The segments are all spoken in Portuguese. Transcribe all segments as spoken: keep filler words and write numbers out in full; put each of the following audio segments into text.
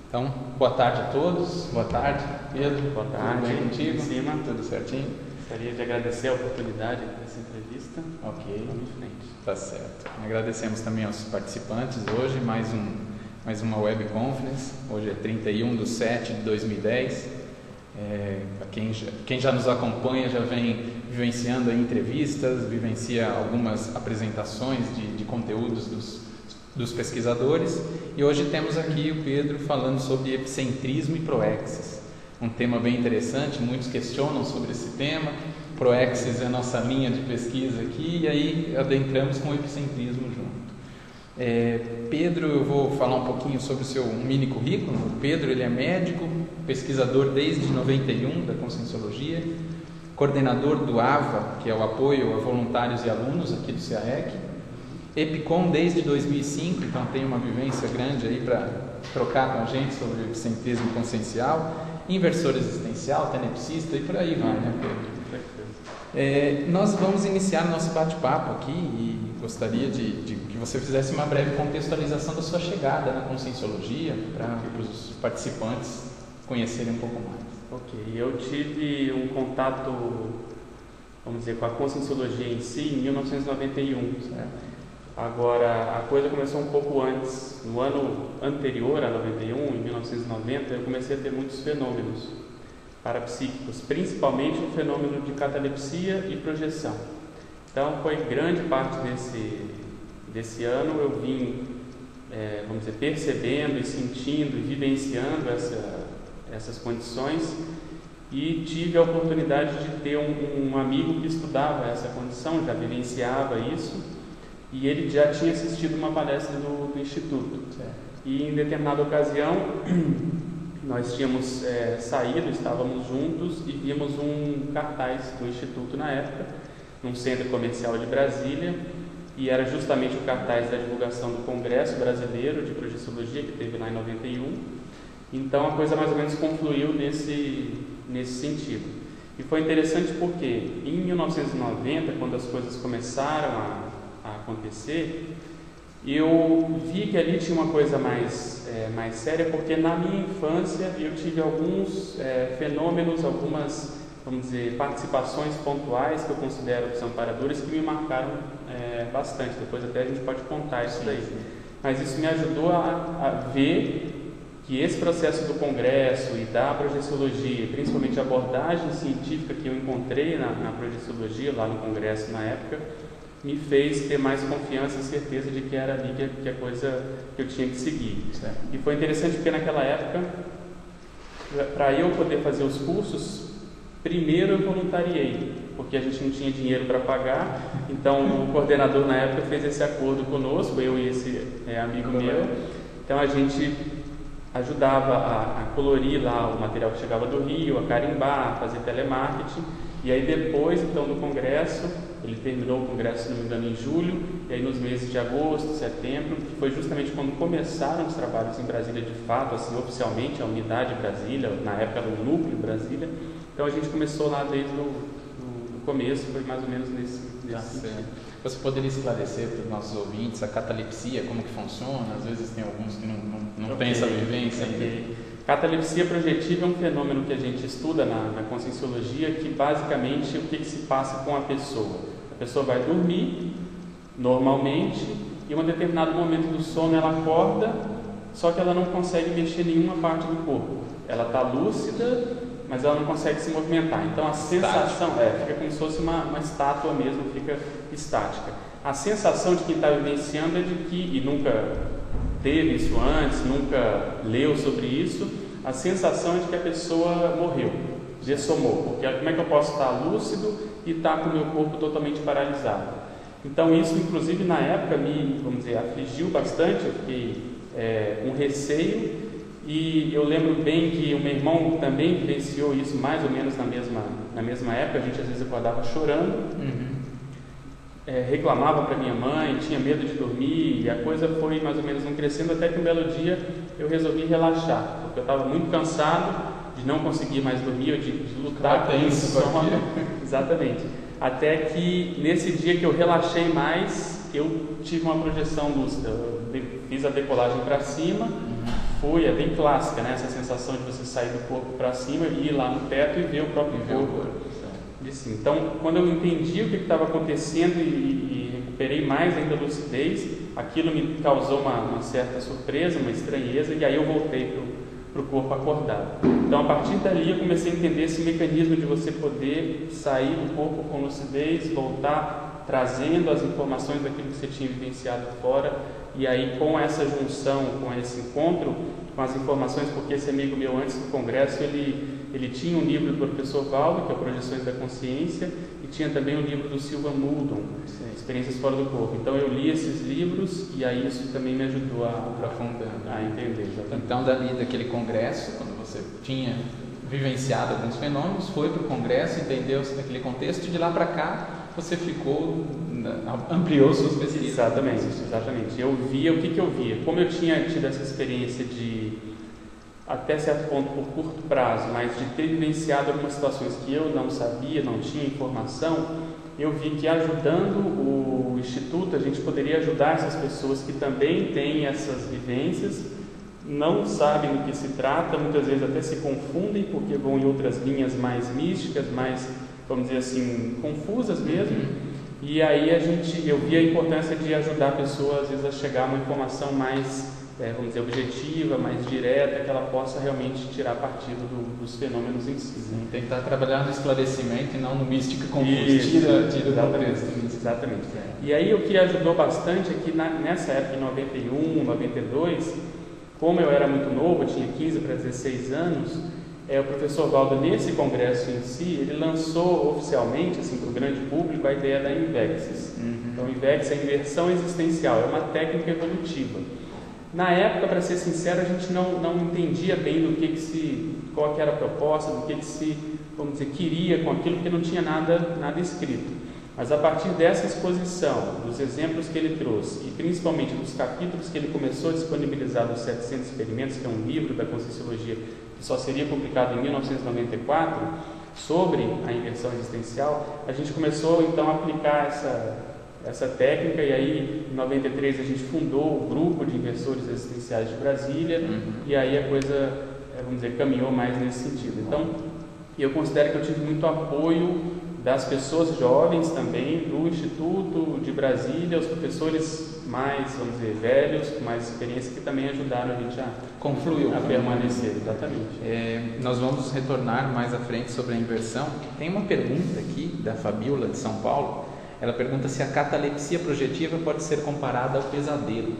Então, boa tarde a todos. Boa tarde, Pedro. Boa tarde. Tudo bem contigo? Em cima. Tudo certinho? Gostaria de agradecer a oportunidade dessa entrevista. Ok. Vamos em frente. Tá certo. Agradecemos também aos participantes hoje, mais, um, mais uma web conference. Hoje é trinta e um de sete de dois mil e dez. É, quem, já, quem já nos acompanha já vem vivenciando aí entrevistas, vivencia algumas apresentações de, de conteúdos dos, dos pesquisadores. E hoje temos aqui o Pedro falando sobre epicentrismo e proexis. Um tema bem interessante, muitos questionam sobre esse tema. Proexis é a nossa linha de pesquisa aqui e aí adentramos com o epicentrismo junto. É, Pedro, eu vou falar um pouquinho sobre o seu um mini currículo. O Pedro, ele é médico, pesquisador desde noventa e um da Conscienciologia, coordenador do A V A, que é o apoio a voluntários e alunos aqui do C A E C, Epicom desde dois mil e cinco, então tem uma vivência grande aí para trocar com a gente sobre o epicentrismo consciencial, inversor existencial, tenepsista e por aí vai, né, Pedro? É, nós vamos iniciar nosso bate-papo aqui e gostaria de, de que você fizesse uma breve contextualização da sua chegada na Conscienciologia para os participantes conhecerem um pouco mais. Ok, eu tive um contato, vamos dizer, com a Conscienciologia em si em mil novecentos e noventa e um. Certo. Agora, a coisa começou um pouco antes. No ano anterior a noventa e um, em mil novecentos e noventa, eu comecei a ter muitos fenômenos parapsíquicos, principalmente o fenômeno de catalepsia e projeção. Então, foi grande parte desse, desse ano eu vim, é, vamos dizer, percebendo e sentindo e vivenciando essa, essas condições e tive a oportunidade de ter um, um amigo que estudava essa condição, já vivenciava isso e ele já tinha assistido uma palestra do, do Instituto. Certo. E em determinada ocasião nós tínhamos é, saído, estávamos juntos e vimos um cartaz do Instituto na época, num centro comercial de Brasília, e era justamente o cartaz da divulgação do Congresso Brasileiro de Projeciologia, que teve lá em noventa e um. Então a coisa mais ou menos confluiu nesse, nesse sentido. E foi interessante porque em mil novecentos e noventa, quando as coisas começaram a, a acontecer, eu vi que ali tinha uma coisa mais, é, mais séria, porque na minha infância eu tive alguns é, fenômenos, algumas, vamos dizer, participações pontuais que eu considero que são amparadores, que me marcaram é, bastante. Depois até a gente pode contar isso daí. Mas isso me ajudou a, a ver que esse processo do Congresso e da projeciologia, principalmente a abordagem científica que eu encontrei na, na projeciologia, lá no Congresso na época, me fez ter mais confiança e certeza de que era ali que, que a coisa que eu tinha que seguir. Certo. E foi interessante porque naquela época, para eu poder fazer os cursos, primeiro eu voluntariei, porque a gente não tinha dinheiro para pagar, então o coordenador na época fez esse acordo conosco, eu e esse é, amigo meu, então a gente ajudava a, a colorir lá o material que chegava do Rio, a carimbar, a fazer telemarketing, e aí depois então do congresso, ele terminou o congresso, se não me engano, em julho, e aí nos meses de agosto, setembro, que foi justamente quando começaram os trabalhos em Brasília de fato, assim, oficialmente, a unidade Brasília, na época do núcleo Brasília. Então a gente começou lá desde o do, do começo, foi mais ou menos nesse, nesse Tá sentido. certo. Você poderia esclarecer para os nossos ouvintes a catalepsia, como que funciona? Às vezes tem alguns que não, não, não Okay. têm essa vivência Okay. ainda. Catalepsia projetiva é um fenômeno que a gente estuda na, na Conscienciologia, que basicamente o que, que se passa com a pessoa. A pessoa vai dormir normalmente e em um determinado momento do sono ela acorda, só que ela não consegue mexer nenhuma parte do corpo. Ela está lúcida, mas ela não consegue se movimentar. Então a sensação é, fica como se fosse uma, uma estátua mesmo, fica estática. A sensação de quem está vivenciando é de que, e nunca teve isso antes, nunca leu sobre isso, a sensação é de que a pessoa morreu, dessomou, porque como é que eu posso estar lúcido e estar com o meu corpo totalmente paralisado? Então isso, inclusive, na época me, vamos dizer, afligiu bastante, eu fiquei é, com receio, e eu lembro bem que o meu irmão também vivenciou isso mais ou menos na mesma, na mesma época, a gente às vezes acordava chorando, Uhum. É, reclamava para minha mãe, tinha medo de dormir, e a coisa foi mais ou menos um crescendo, até que um belo dia eu resolvi relaxar, porque eu estava muito cansado de não conseguir mais dormir, de, de lutar com o sono. Exatamente. Até que nesse dia que eu relaxei mais, eu tive uma projeção lúcida. Eu fiz a decolagem para cima, foi, é bem clássica, né? Essa sensação de você sair do corpo para cima e ir lá no teto e ver o próprio E ver o corpo. corpo. De cima. Então, quando eu entendi o que estava acontecendo e, e recuperei mais ainda a lucidez, aquilo me causou uma, uma certa surpresa, uma estranheza, e aí eu voltei para o corpo acordado. Então, a partir dali, eu comecei a entender esse mecanismo de você poder sair do corpo com lucidez, voltar trazendo as informações daquilo que você tinha vivenciado fora, e aí com essa junção, com esse encontro com as informações, porque esse amigo meu antes do congresso, ele, ele tinha um livro do professor Valdo, que é o Projeções da Consciência, e tinha também o livro do Silvan Muldon, Experiências Fora do Corpo. Então eu li esses livros e aí isso também me ajudou a, aprofundando, a entender. Exatamente. Então dali daquele congresso, quando você tinha vivenciado alguns fenômenos, foi para o congresso, entendeu aquele contexto, e de lá para cá você ficou, ampliou suas pesquisas. Exatamente, exatamente. Eu via, o que, que eu via? Como eu tinha tido essa experiência de, até certo ponto, por curto prazo, mas de ter vivenciado algumas situações que eu não sabia, não tinha informação, eu vi que ajudando o Instituto, a gente poderia ajudar essas pessoas que também têm essas vivências, não sabem do que se trata, muitas vezes até se confundem, porque vão em outras linhas mais místicas, mais, vamos dizer assim, confusas mesmo. E aí a gente, eu vi a importância de ajudar a pessoa, às vezes, a chegar a uma informação mais, é, vamos dizer, objetiva, mais direta, que ela possa realmente tirar partido do, dos fenômenos em si. Sim, tentar trabalhar no esclarecimento e não no místico confuso. Isso, tira, tira exatamente, do contexto. exatamente. E aí o que ajudou bastante é que na, nessa época, em noventa e um, noventa e dois, como eu era muito novo, eu tinha quinze para dezesseis anos, É, o professor Valdo, nesse congresso em si, ele lançou oficialmente, assim, para o grande público, a ideia da Invexis. Uhum. Então, Invexis é a inversão existencial, é uma técnica evolutiva. Na época, para ser sincero, a gente não, não entendia bem do que, que se, qual que era a proposta, do que, que se, vamos dizer, queria com aquilo, porque não tinha nada, nada escrito. Mas a partir dessa exposição, dos exemplos que ele trouxe, e principalmente dos capítulos que ele começou a disponibilizar dos setecentos experimentos, que é um livro da Conscienciologia, que só seria publicado em mil novecentos e noventa e quatro, sobre a inversão existencial, a gente começou então a aplicar essa, essa técnica, e aí em noventa e três a gente fundou o grupo de inversores existenciais de Brasília, uhum. E aí a coisa, vamos dizer, caminhou mais nesse sentido. Então, eu considero que eu tive muito apoio das pessoas jovens também, do Instituto de Brasília, os professores mais, vamos dizer, velhos, com mais experiência, que também ajudaram a gente a, Confluiu, a permanecer. Exatamente. É, nós vamos retornar mais à frente sobre a inversão. Tem uma pergunta aqui da Fabiola, de São Paulo. Ela pergunta se a catalepsia projetiva pode ser comparada ao pesadelo.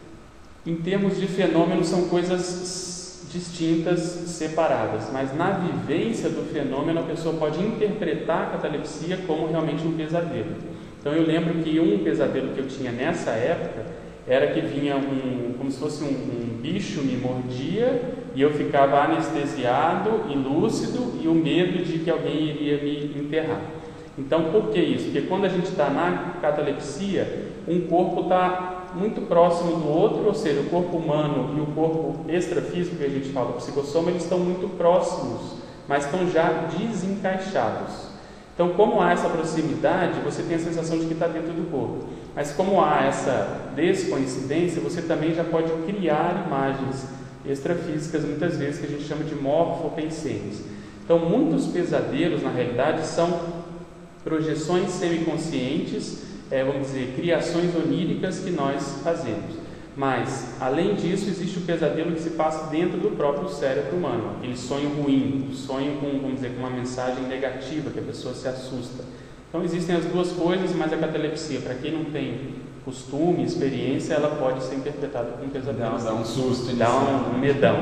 Em termos de fenômenos, são coisas distintas, separadas, mas na vivência do fenômeno a pessoa pode interpretar a catalepsia como realmente um pesadelo. Então eu lembro que um pesadelo que eu tinha nessa época era que vinha um, como se fosse um, um bicho me mordia e eu ficava anestesiado e lúcido e o medo de que alguém iria me enterrar. Então por que isso? Porque quando a gente está na catalepsia, um corpo está muito próximo do outro, ou seja, o corpo humano e o corpo extrafísico que a gente fala, o psicossoma, eles estão muito próximos, mas estão já desencaixados. Então, como há essa proximidade, você tem a sensação de que está dentro do corpo. Mas como há essa descoincidência, você também já pode criar imagens extrafísicas, muitas vezes, que a gente chama de morfopensênios. Então, muitos pesadelos, na realidade, são projeções semiconscientes, É, vamos dizer, criações oníricas que nós fazemos. Mas, além disso, existe o pesadelo que se passa dentro do próprio cérebro humano, aquele sonho ruim, sonho com, vamos dizer, com uma mensagem negativa, que a pessoa se assusta. Então, existem as duas coisas, mas a catalepsia, para quem não tem costume, experiência, ela pode ser interpretada como um pesadelo. Dá, dá um susto, dá um, um medão.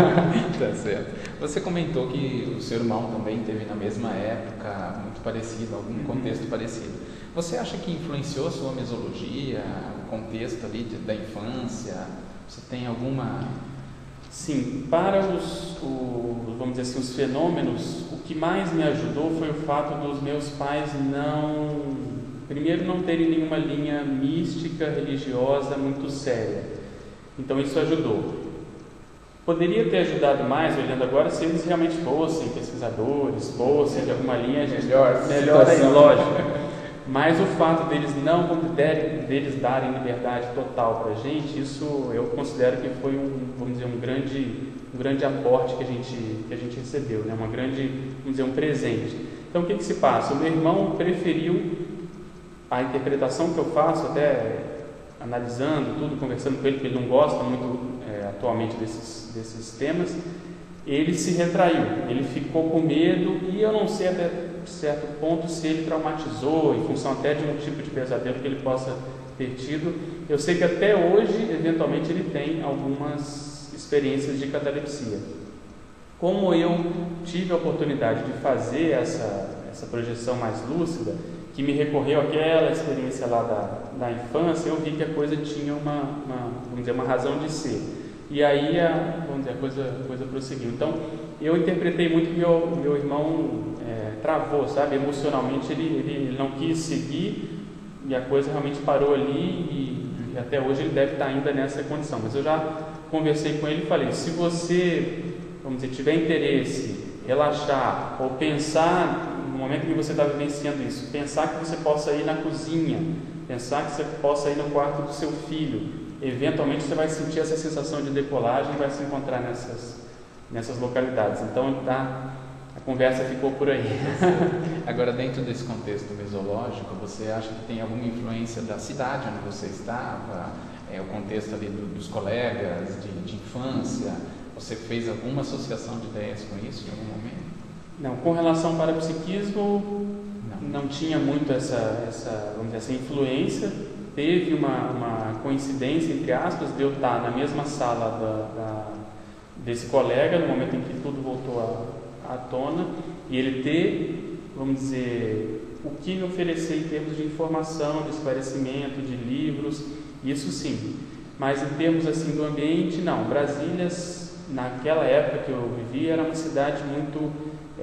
Tá certo. Você comentou que o seu irmão também teve na mesma época, muito parecido, algum uhum. contexto parecido. Você acha que influenciou a sua mesologia, o contexto ali de, da infância? Você tem alguma... Sim, para os, o, vamos dizer assim, os fenômenos, o que mais me ajudou foi o fato dos meus pais não... Primeiro, não terem nenhuma linha mística, religiosa muito séria. Então, isso ajudou. Poderia ter ajudado mais, olhando agora, se eles realmente fossem pesquisadores, fossem de alguma linha... A gente, melhor, melhor é lógico. Mas o fato deles não deles darem liberdade total para a gente, isso eu considero que foi um, vamos dizer, um grande, um grande aporte que a gente, que a gente recebeu, né? Uma grande, vamos dizer, um presente. Então o que que se passa? O meu irmão preferiu a interpretação que eu faço, até analisando tudo, conversando com ele, porque ele não gosta muito é, atualmente desses, desses temas. Ele se retraiu, ele ficou com medo, e eu não sei até certo ponto se ele traumatizou, em função até de um tipo de pesadelo que ele possa ter tido. Eu sei que até hoje, eventualmente, ele tem algumas experiências de catalepsia. Como eu tive a oportunidade de fazer essa, essa projeção mais lúcida, que me recorreu àquela experiência lá da, da infância, eu vi que a coisa tinha uma, uma, vamos dizer, uma razão de ser. E aí a, vamos dizer, a coisa, a coisa prosseguiu. Então, eu interpretei muito que meu, meu irmão é, travou, sabe? Emocionalmente ele, ele, ele não quis seguir, e a coisa realmente parou ali, e, e até hoje ele deve estar ainda nessa condição. Mas eu já conversei com ele e falei, se você, vamos dizer, tiver interesse, relaxar, ou pensar, no momento que você está vivenciando isso, pensar que você possa ir na cozinha, pensar que você possa ir no quarto do seu filho, eventualmente você vai sentir essa sensação de decolagem e vai se encontrar nessas, nessas localidades. Então, tá, a conversa ficou por aí. Agora, dentro desse contexto mesológico, você acha que tem alguma influência da cidade onde você estava, é, o contexto ali do, dos colegas, de, de infância? Você fez alguma associação de ideias com isso em algum momento? Não, com relação ao parapsiquismo, não, não tinha muito essa, essa, vamos dizer, essa influência. Teve uma, uma coincidência, entre aspas, de eu estar na mesma sala da, da, desse colega, no momento em que tudo voltou à, à tona, e ele ter, vamos dizer, o que me oferecer em termos de informação, de esclarecimento, de livros, isso sim. Mas em termos assim do ambiente, não. Brasília, naquela época que eu vivia, era uma cidade muito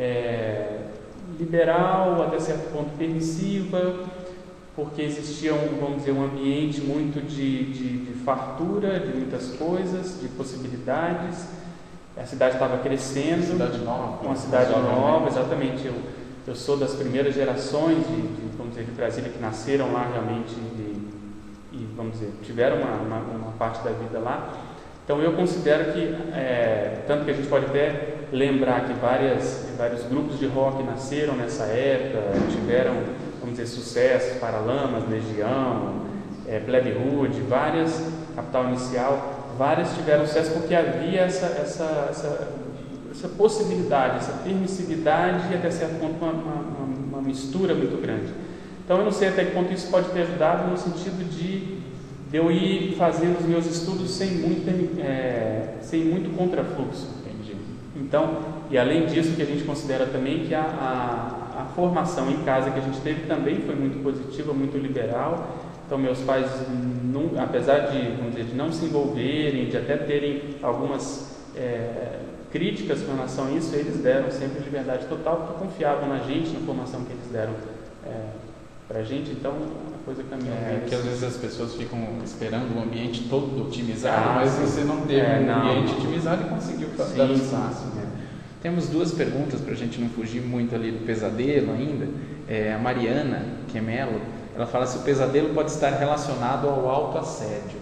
é, liberal, até certo ponto permissiva, porque existia, um, vamos dizer, um ambiente muito de, de, de fartura, de muitas coisas, de possibilidades. A cidade estava crescendo. Uma cidade nova. Uma cidade nova, exatamente. Eu, eu sou das primeiras gerações de, de, vamos dizer, de Brasília que nasceram lá realmente e, e vamos dizer, tiveram uma, uma, uma parte da vida lá. Então eu considero que, é, tanto que a gente pode até lembrar que várias, vários grupos de rock nasceram nessa época, tiveram, vamos dizer, sucessos, Paralamas, Legião, é, Plebe Rude, várias, Capital Inicial, várias tiveram sucesso porque havia essa, essa, essa, essa possibilidade, essa permissividade e até certo ponto uma, uma, uma mistura muito grande. Então eu não sei até que ponto isso pode ter ajudado no sentido de, de eu ir fazendo os meus estudos sem muito, é, sem muito contrafluxo. Entendi. Então, e além disso que a gente considera também que a, a, a formação em casa que a gente teve também foi muito positiva, muito liberal. Então meus pais, não, apesar de, vamos dizer, de não se envolverem, de até terem algumas é, críticas com relação a isso, eles deram sempre liberdade total, porque confiavam na gente, na formação que eles deram é, para a gente. Então a coisa caminhou. É que às vezes as pessoas ficam esperando um ambiente todo otimizado, ah, mas sim. você não teve é, um não. ambiente otimizado e conseguiu Sim, dar o sim, espaço. sim, é. Temos duas perguntas para a gente não fugir muito ali do pesadelo ainda. É, a Mariana Quemelo, ela fala se o pesadelo pode estar relacionado ao autoassédio.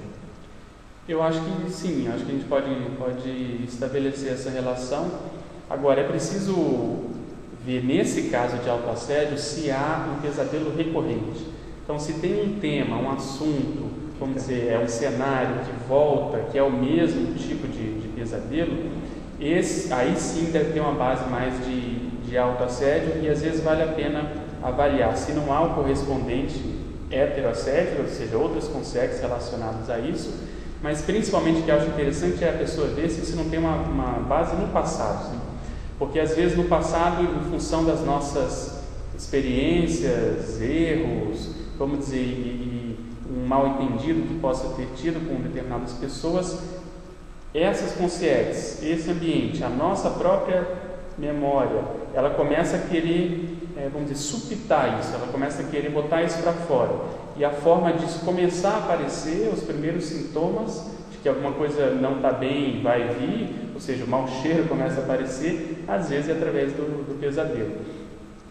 Eu acho que sim, acho que a gente pode, pode estabelecer essa relação. Agora, é preciso ver nesse caso de autoassédio se há um pesadelo recorrente. Então, se tem um tema, um assunto, vamos dizer, é um cenário que volta, que é o mesmo tipo de, de pesadelo, esse, aí sim deve ter uma base mais de, de autoassédio e às vezes vale a pena avaliar se não há o correspondente heteroassédio, ou seja, outras consequências relacionadas a isso, mas principalmente o que eu acho interessante é a pessoa ver se isso não tem uma, uma base no passado, sim? Porque às vezes no passado, em função das nossas experiências, erros, vamos dizer, e, e um mal entendido que possa ter tido com determinadas pessoas, essas consciências, esse ambiente, a nossa própria memória, ela começa a querer, é, vamos dizer, supitar isso, ela começa a querer botar isso para fora. E a forma disso começar a aparecer, os primeiros sintomas de que alguma coisa não está bem, vai vir, ou seja, o mau cheiro começa a aparecer, às vezes é através do, do pesadelo.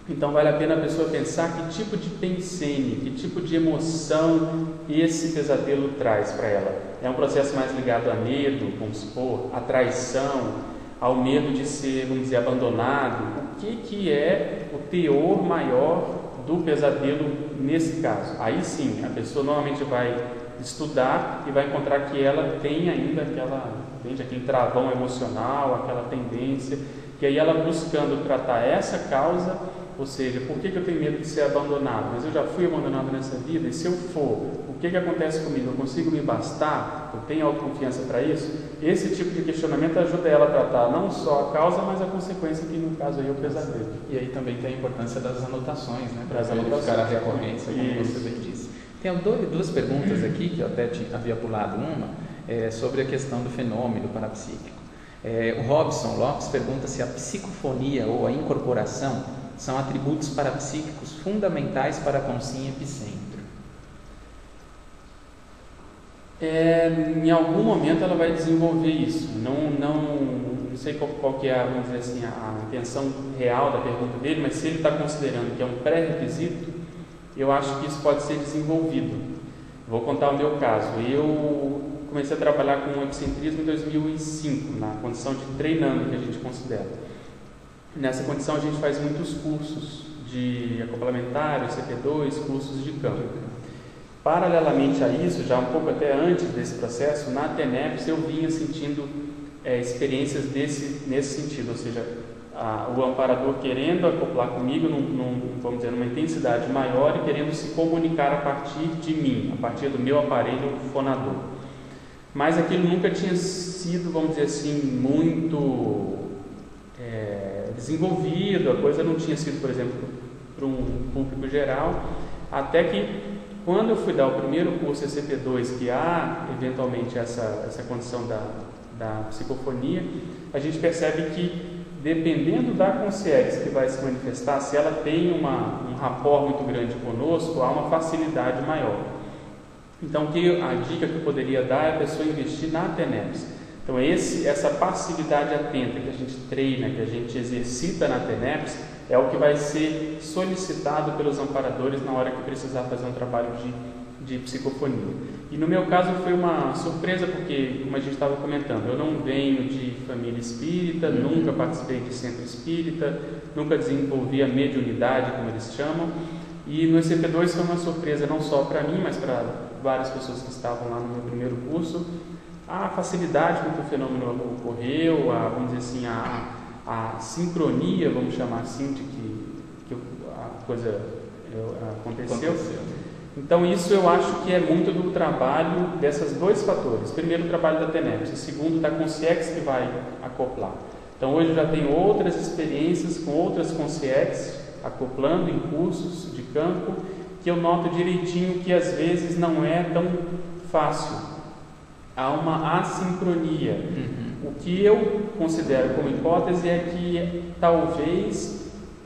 Então vale a pena a pessoa pensar que tipo de pensene, que tipo de emoção esse pesadelo traz para ela. É um processo mais ligado a medo, vamos supor, a traição, ao medo de ser, vamos dizer, abandonado. O que, que é o teor maior do pesadelo nesse caso? Aí sim, a pessoa normalmente vai estudar e vai encontrar que ela tem ainda aquela, entende, aquele travão emocional, aquela tendência, que aí ela buscando tratar essa causa, ou seja, por que, que eu tenho medo de ser abandonado? Mas eu já fui abandonado nessa vida, e se eu for, o que, que acontece comigo? Eu consigo me bastar? Eu tenho autoconfiança para isso? Esse tipo de questionamento ajuda ela a tratar não só a causa, mas a consequência, que no caso aí é o pesadelo. E aí também tem a importância das anotações, né? Para Das verificar anotações, a recorrência, como isso. você bem disse. Tem dois, duas perguntas aqui, que eu até te, havia pulado uma, é, sobre a questão do fenômeno parapsíquico. É, o Robson Lopes pergunta se a psicofonia ou a incorporação são atributos parapsíquicos fundamentais para a consciência epicentro. É, em algum momento ela vai desenvolver isso. Não, não, não sei qual, qual que é, vamos dizer assim, a, a intenção real da pergunta dele, mas se ele está considerando que é um pré-requisito, eu acho que isso pode ser desenvolvido. Vou contar o meu caso. Eu comecei a trabalhar com o epicentrismo em dois mil e cinco, na condição de treinando, que a gente considera. Nessa condição a gente faz muitos cursos de acoplamentário, C P dois, cursos de campo. Paralelamente a isso, já um pouco até antes desse processo, na TENEPS eu vinha sentindo é, experiências desse, nesse sentido, ou seja, a, o amparador querendo acoplar comigo, num, num, vamos dizer, numa intensidade maior e querendo se comunicar a partir de mim, a partir do meu aparelho fonador. Mas aquilo nunca tinha sido, vamos dizer assim, muito é, desenvolvido, a coisa não tinha sido, por exemplo, para um público geral, até que quando eu fui dar o primeiro curso E C P dois, que há eventualmente essa, essa condição da, da psicofonia, a gente percebe que dependendo da consciência que vai se manifestar, se ela tem uma, um rapport muito grande conosco, há uma facilidade maior. Então, que a dica que eu poderia dar é a pessoa investir na TENEPS. Então, esse, essa passividade atenta que a gente treina, que a gente exercita na TENEPS, é o que vai ser solicitado pelos amparadores na hora que precisar fazer um trabalho de, de psicofonia. E no meu caso foi uma surpresa, porque, como a gente estava comentando, eu não venho de família espírita, nunca participei de centro espírita, nunca desenvolvi a mediunidade, como eles chamam, e no E C P dois foi uma surpresa não só para mim, mas para várias pessoas que estavam lá no meu primeiro curso, a facilidade com que o fenômeno ocorreu, a, vamos dizer assim, a, a sincronia, vamos chamar assim, de que, que a coisa aconteceu. aconteceu. Então isso eu acho que é muito do trabalho desses dois fatores. Primeiro, o trabalho da TENEPS, e segundo, da consciência que vai acoplar. Então hoje eu já tenho outras experiências com outras consciências acoplando em cursos de campo, que eu noto direitinho que às vezes não é tão fácil. Há uma assincronia. Uhum. O que eu considero como hipótese é que talvez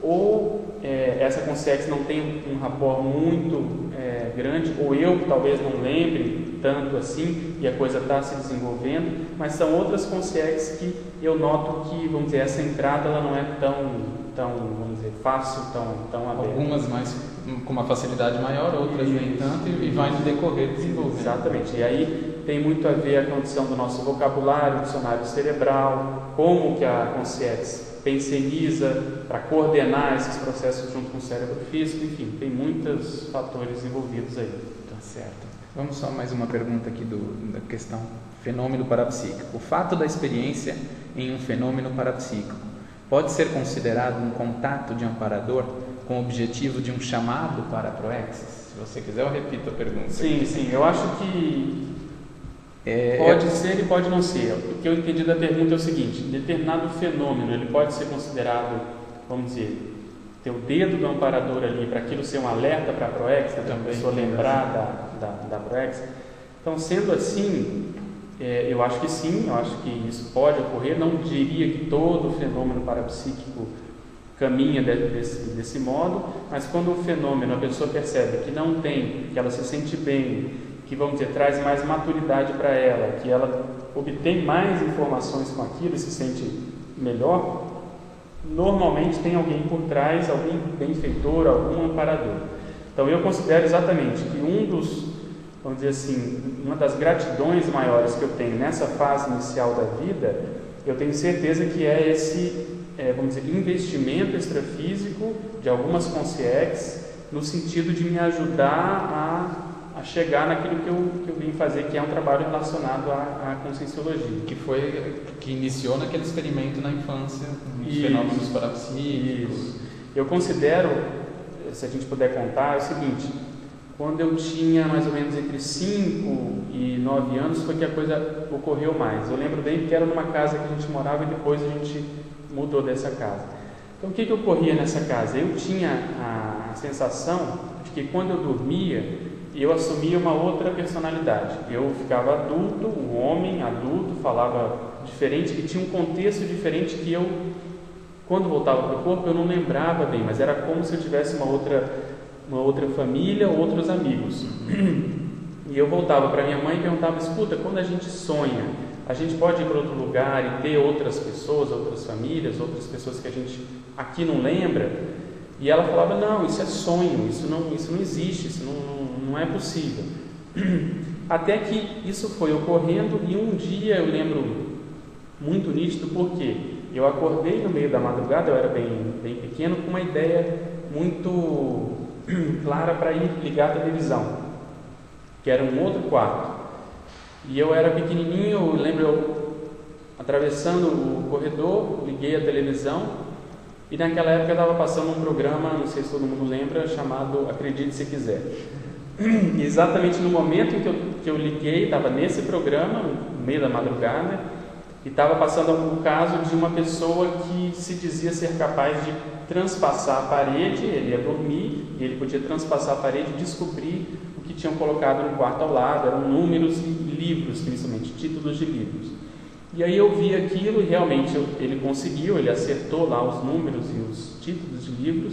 ou é, essa consciência não tenha um rapport muito é, grande, ou eu talvez não lembre tanto assim, e a coisa está se desenvolvendo, mas são outras consciências que eu noto que, vamos dizer, essa entrada ela não é tão, tão vamos dizer, fácil, tão, tão aberta. Algumas mais com uma facilidade maior, outras nem tanto, e, e vai no decorrer desenvolvendo. Exatamente, e aí tem muito a ver a condição do nosso vocabulário, dicionário cerebral, como que a consciência penseniza para coordenar esses processos junto com o cérebro físico, enfim, tem muitos fatores envolvidos aí. Tá certo. Vamos só mais uma pergunta aqui do, da questão fenômeno parapsíquico. O fato da experiência em um fenômeno parapsíquico pode ser considerado um contato de amparador com o objetivo de um chamado para a proexis? Se você quiser, eu repito a pergunta. Sim, aqui. sim, eu acho que É, pode é... ser e pode não ser. O que eu entendi da pergunta é o seguinte: determinado fenômeno ele pode ser considerado, vamos dizer, ter o dedo do amparador ali para aquilo ser um alerta para a proexis, para a pessoa lembrar da, da, da proexis. Então, sendo assim, é, eu acho que sim, eu acho que isso pode ocorrer. Não diria que todo fenômeno parapsíquico caminha desse, desse modo, mas quando o fenômeno a pessoa percebe que não tem, que ela se sente bem, que, vamos dizer, traz mais maturidade para ela, que ela obtém mais informações com aquilo e se sente melhor, normalmente tem alguém por trás, algum benfeitor, algum amparador. Então eu considero exatamente que um dos, vamos dizer assim, uma das gratidões maiores que eu tenho nessa fase inicial da vida, eu tenho certeza que é esse, é, vamos dizer, investimento extrafísico de algumas consciex, no sentido de me ajudar a, a chegar naquilo que eu, que eu vim fazer, que é um trabalho relacionado à, à conscienciologia. Que foi, que iniciou naquele experimento na infância, nos Isso. fenômenos parapsíquicos. Isso. Eu considero, se a gente puder contar, é o seguinte: quando eu tinha mais ou menos entre cinco e nove anos, foi que a coisa ocorreu mais. Eu lembro bem que era numa casa que a gente morava e depois a gente mudou dessa casa. Então, o que, que ocorria nessa casa? Eu tinha a, a sensação de que quando eu dormia, eu assumia uma outra personalidade. Eu ficava adulto, um homem adulto, falava diferente, que tinha um contexto diferente que eu, quando voltava para o corpo, eu não lembrava bem, mas era como se eu tivesse uma outra, uma outra família, outros amigos. E eu voltava para minha mãe e perguntava: escuta, quando a gente sonha, a gente pode ir para outro lugar e ter outras pessoas, outras famílias, outras pessoas que a gente aqui não lembra? E ela falava: não, isso é sonho, isso não, isso não existe, isso não, não, não é possível. Até que isso foi ocorrendo e um dia eu lembro muito nítido, porque eu acordei no meio da madrugada, eu era bem, bem pequeno, com uma ideia muito clara para ir ligar a televisão, que era um outro quarto. E eu era pequenininho, eu lembro eu atravessando o corredor, liguei a televisão e naquela época estava passando um programa, não sei se todo mundo lembra, chamado Acredite Se Quiser. E exatamente no momento em que eu, que eu liguei, estava nesse programa, no meio da madrugada, e estava passando o caso de uma pessoa que se dizia ser capaz de transpassar a parede. Ele ia dormir e ele podia transpassar a parede e descobrir o que tinham colocado no quarto ao lado. Eram números e livros, principalmente títulos de livros. E aí eu vi aquilo e realmente eu, ele conseguiu, ele acertou lá os números e os títulos de livros,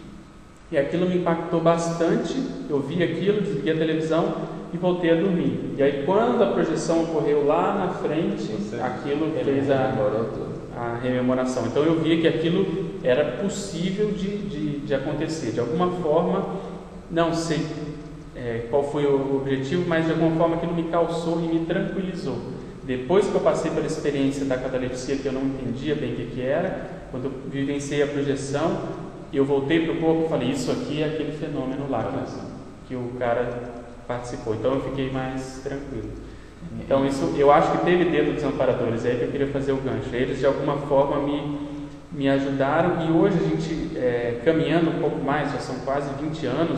e aquilo me impactou bastante. Eu vi aquilo, desliguei a televisão e voltei a dormir. E aí quando a projeção ocorreu lá na frente, Você aquilo fez a, a rememoração. Então eu via que aquilo era possível de, de, de acontecer. De alguma forma, não sei é, qual foi o objetivo, mas de alguma forma aquilo me calçou e me tranquilizou. Depois que eu passei pela experiência da catalepsia, que eu não entendia bem o que, que era, quando eu vivenciei a projeção, eu voltei para o corpo e falei: isso aqui é aquele fenômeno lá que, que o cara participou. Então eu fiquei mais tranquilo. Então isso, eu acho que teve dedo dos amparadores, é aí que eu queria fazer o gancho. Eles de alguma forma me, me ajudaram, e hoje a gente, é, caminhando um pouco mais, já são quase vinte anos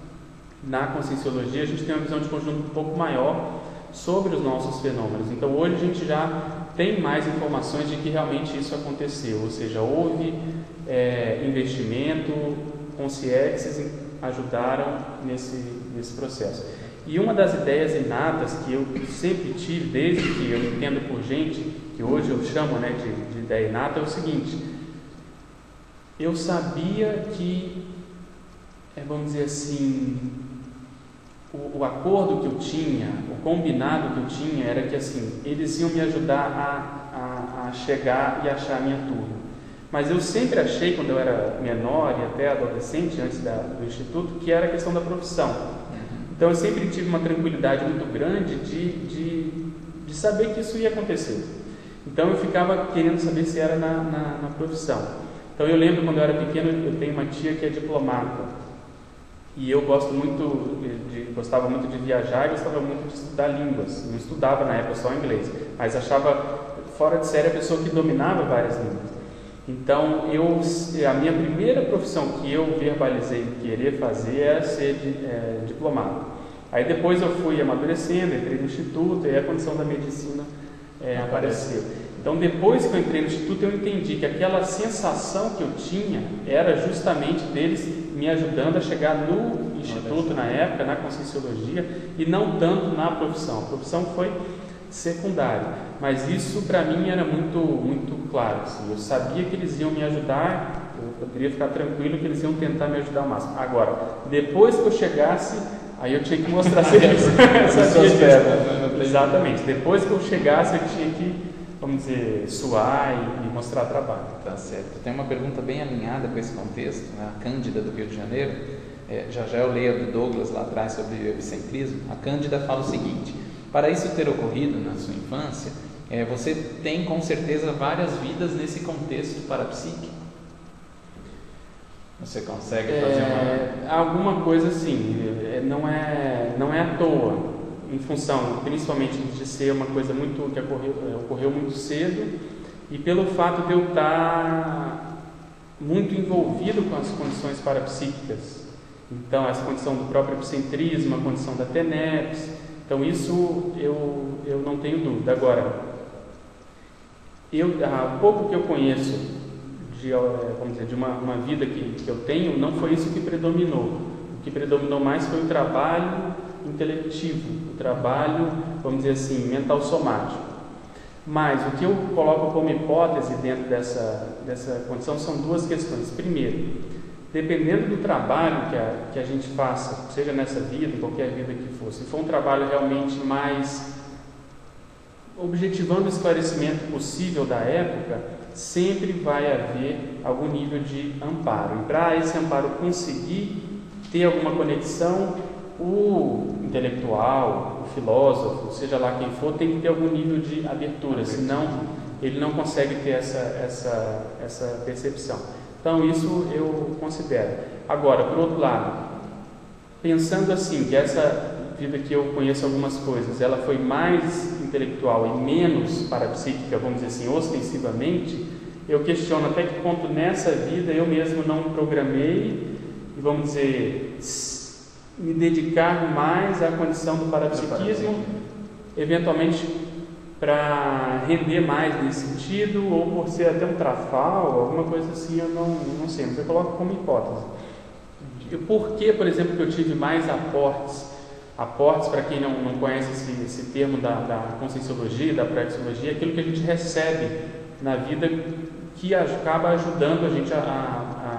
na conscienciologia, a gente tem uma visão de conjunto um pouco maior sobre os nossos fenômenos. Então hoje a gente já tem mais informações de que realmente isso aconteceu, ou seja, houve é, investimento, consciências ajudaram nesse, nesse processo. E uma das ideias inatas que eu sempre tive, desde que eu entendo por gente, que hoje eu chamo, né, de, de ideia inata, é o seguinte: eu sabia que, é, vamos dizer assim, O, o acordo que eu tinha, o combinado que eu tinha era que assim, eles iam me ajudar a, a, a chegar e achar a minha turma. Mas eu sempre achei, quando eu era menor e até adolescente, antes da, do instituto, que era a questão da profissão. Então eu sempre tive uma tranquilidade muito grande de, de, de saber que isso ia acontecer. Então eu ficava querendo saber se era na, na, na profissão. Então eu lembro, quando eu era pequeno, eu tenho uma tia que é diplomata. E eu gosto muito de, gostava muito de viajar e gostava muito de estudar línguas. Não estudava na época só inglês, mas achava fora de série a pessoa que dominava várias línguas. Então, eu, a minha primeira profissão que eu verbalizei querer fazer era ser de, é, diplomado. Aí depois eu fui amadurecendo, entrei no instituto e a condição da medicina é, apareceu. Então, depois que eu entrei no instituto, eu entendi que aquela sensação que eu tinha era justamente deles me ajudando a chegar no instituto na época, na conscienciologia, e não tanto na profissão. A profissão foi secundária, mas isso para mim era muito, muito claro. Assim, eu sabia que eles iam me ajudar, eu poderia ficar tranquilo que eles iam tentar me ajudar ao máximo. Agora, depois que eu chegasse, aí eu tinha que mostrar serviço. Exatamente. Depois que eu chegasse, eu tinha que vamos dizer, suar e, e mostrar trabalho. Tá certo. Tem uma pergunta bem alinhada com esse contexto, né? A Cândida do Rio de Janeiro, é, já já eu leio do Douglas lá atrás sobre o epicentrismo. A Cândida fala o seguinte: para isso ter ocorrido na sua infância, é, você tem com certeza várias vidas nesse contexto parapsíquico. Você consegue fazer é, uma... Alguma coisa assim, não é, não é à toa, em função principalmente de ser uma coisa muito que ocorreu, ocorreu muito cedo, e pelo fato de eu estar muito envolvido com as condições parapsíquicas. Então, essa condição do próprio epicentrismo, a condição da TENEPS, então isso eu, eu não tenho dúvida. Agora, eu, há pouco que eu conheço de, vamos dizer, de uma, uma vida que, que eu tenho, não foi isso que predominou. O que predominou mais foi o trabalho intelectivo, o trabalho, vamos dizer assim, mental somático. Mas o que eu coloco como hipótese dentro dessa, dessa condição são duas questões. Primeiro, dependendo do trabalho que a, que a gente faça, seja nessa vida, em qualquer vida que for, se for um trabalho realmente mais objetivando o esclarecimento possível da época, sempre vai haver algum nível de amparo. E para esse amparo conseguir ter alguma conexão, o intelectual, o filósofo, seja lá quem for, tem que ter algum nível de abertura, senão ele não consegue ter essa, essa, essa percepção. Então isso eu considero. Agora, por outro lado, pensando assim, que essa vida que eu conheço algumas coisas, ela foi mais intelectual e menos parapsíquica, vamos dizer assim, ostensivamente, eu questiono até que ponto nessa vida eu mesmo não programei e, vamos dizer, me dedicar mais à condição do parapsiquismo, eventualmente para render mais nesse sentido, ou por ser até um trafal, alguma coisa assim, eu não, não sei, mas eu coloco como hipótese. E por que, por exemplo, que eu tive mais aportes? Aportes, para quem não, não conhece esse, esse termo da, da conscienciologia, da praxeologia, é aquilo que a gente recebe na vida que acaba ajudando a gente a, a,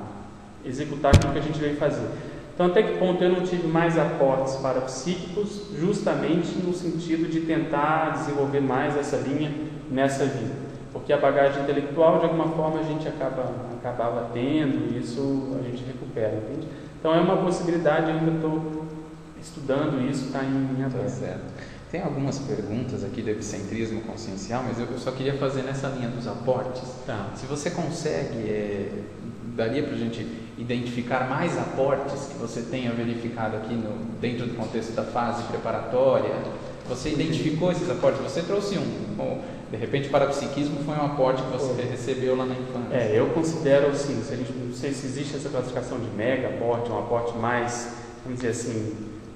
a executar aquilo que a gente veio fazer. Então, até que ponto eu não tive mais aportes parapsíquicos, justamente no sentido de tentar desenvolver mais essa linha nessa vida? Porque a bagagem intelectual, de alguma forma, a gente acaba, acabava tendo, e isso a gente recupera, entende? Então, é uma possibilidade, eu ainda estou estudando isso, está em aberto. Tá certo. Tem algumas perguntas aqui do epicentrismo consciencial, mas eu, eu só queria fazer nessa linha dos aportes. Tá. Se você consegue, é, daria para a gente identificar mais aportes que você tenha verificado aqui no, dentro do contexto da fase preparatória? Você identificou esses aportes? Você trouxe um. Ou, de repente, o parapsiquismo foi um aporte que você Oi. recebeu lá na infância. É, eu considero assim, se a gente, não sei se existe essa classificação de mega aporte, um aporte mais, vamos dizer assim,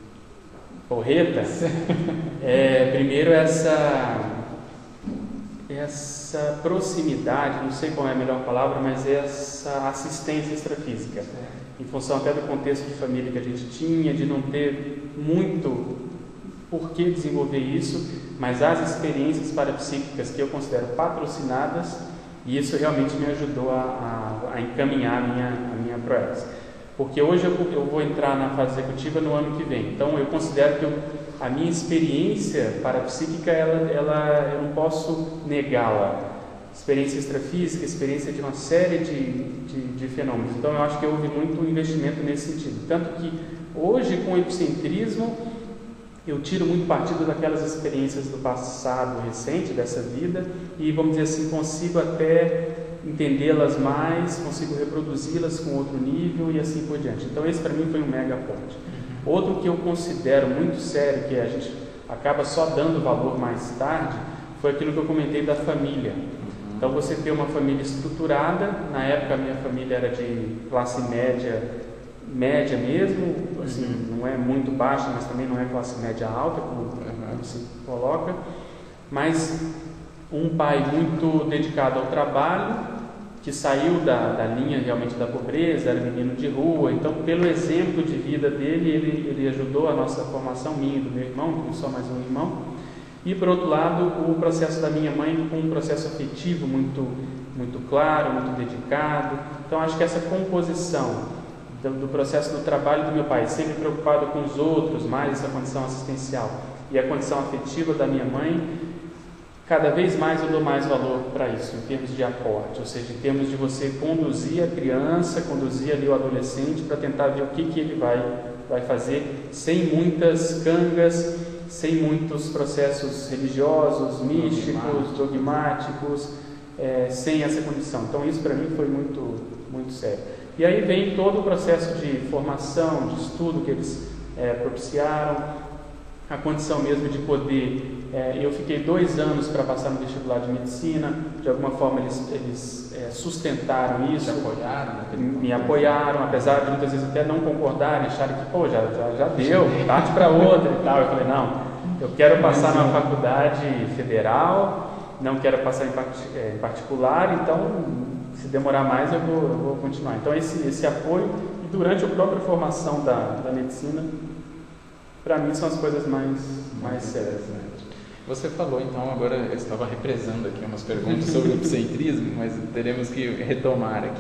porreta. É, primeiro essa essa proximidade, não sei qual é a melhor palavra, mas essa assistência extrafísica, em função até do contexto de família que a gente tinha, de não ter muito por que desenvolver isso, mas as experiências parapsíquicas que eu considero patrocinadas, e isso realmente me ajudou a, a, a encaminhar a minha, a minha proeza. Porque hoje eu, eu vou entrar na fase executiva no ano que vem, então eu considero que eu, a minha experiência parapsíquica, ela, ela, eu não posso negá-la. Experiência extrafísica, experiência de uma série de, de, de fenômenos. Então eu acho que houve muito investimento nesse sentido. Tanto que hoje, com o epicentrismo, eu tiro muito partido daquelas experiências do passado recente, dessa vida, e vamos dizer assim, consigo até entendê-las mais, consigo reproduzi-las com outro nível e assim por diante. Então esse para mim foi um mega aporte. Outro que eu considero muito sério, que a gente acaba só dando valor mais tarde, foi aquilo que eu comentei da família. Então você ter uma família estruturada, na época a minha família era de classe média, média mesmo, assim, não é muito baixa, mas também não é classe média alta, como, como se coloca, mas um pai muito dedicado ao trabalho, que saiu da, da linha realmente da pobreza, era menino de rua, então pelo exemplo de vida dele, ele, ele ajudou a nossa formação, minha e do meu irmão, que só mais um irmão, e por outro lado o processo da minha mãe com um processo afetivo muito, muito claro, muito dedicado. Então acho que essa composição do, do processo do trabalho do meu pai, sempre preocupado com os outros, mais essa condição assistencial, e a condição afetiva da minha mãe, cada vez mais eu dou mais valor para isso, em termos de aporte, ou seja, em termos de você conduzir a criança, conduzir ali o adolescente para tentar ver o que, que ele vai, vai fazer, sem muitas cangas, sem muitos processos religiosos, místicos, dogmáticos, é, sem essa condição. Então isso para mim foi muito, muito sério. E aí vem todo o processo de formação, de estudo que eles é, propiciaram, a condição mesmo de poder, é, eu fiquei dois anos para passar no vestibular de medicina, de alguma forma eles, eles é, sustentaram isso, me apoiaram, me apoiaram, apesar de muitas vezes até não concordarem, acharem que pô, já, já, já deu, parte para outra e tal. Eu falei, não, eu quero passar numa faculdade federal, não quero passar em, part, é, em particular, então se demorar mais eu vou, eu vou continuar. Então esse, esse apoio, e durante a própria formação da, da medicina, para mim são as coisas mais, mais sérias. Você falou, então, agora eu estava represando aqui umas perguntas sobre o epicentrismo, mas teremos que retomar aqui.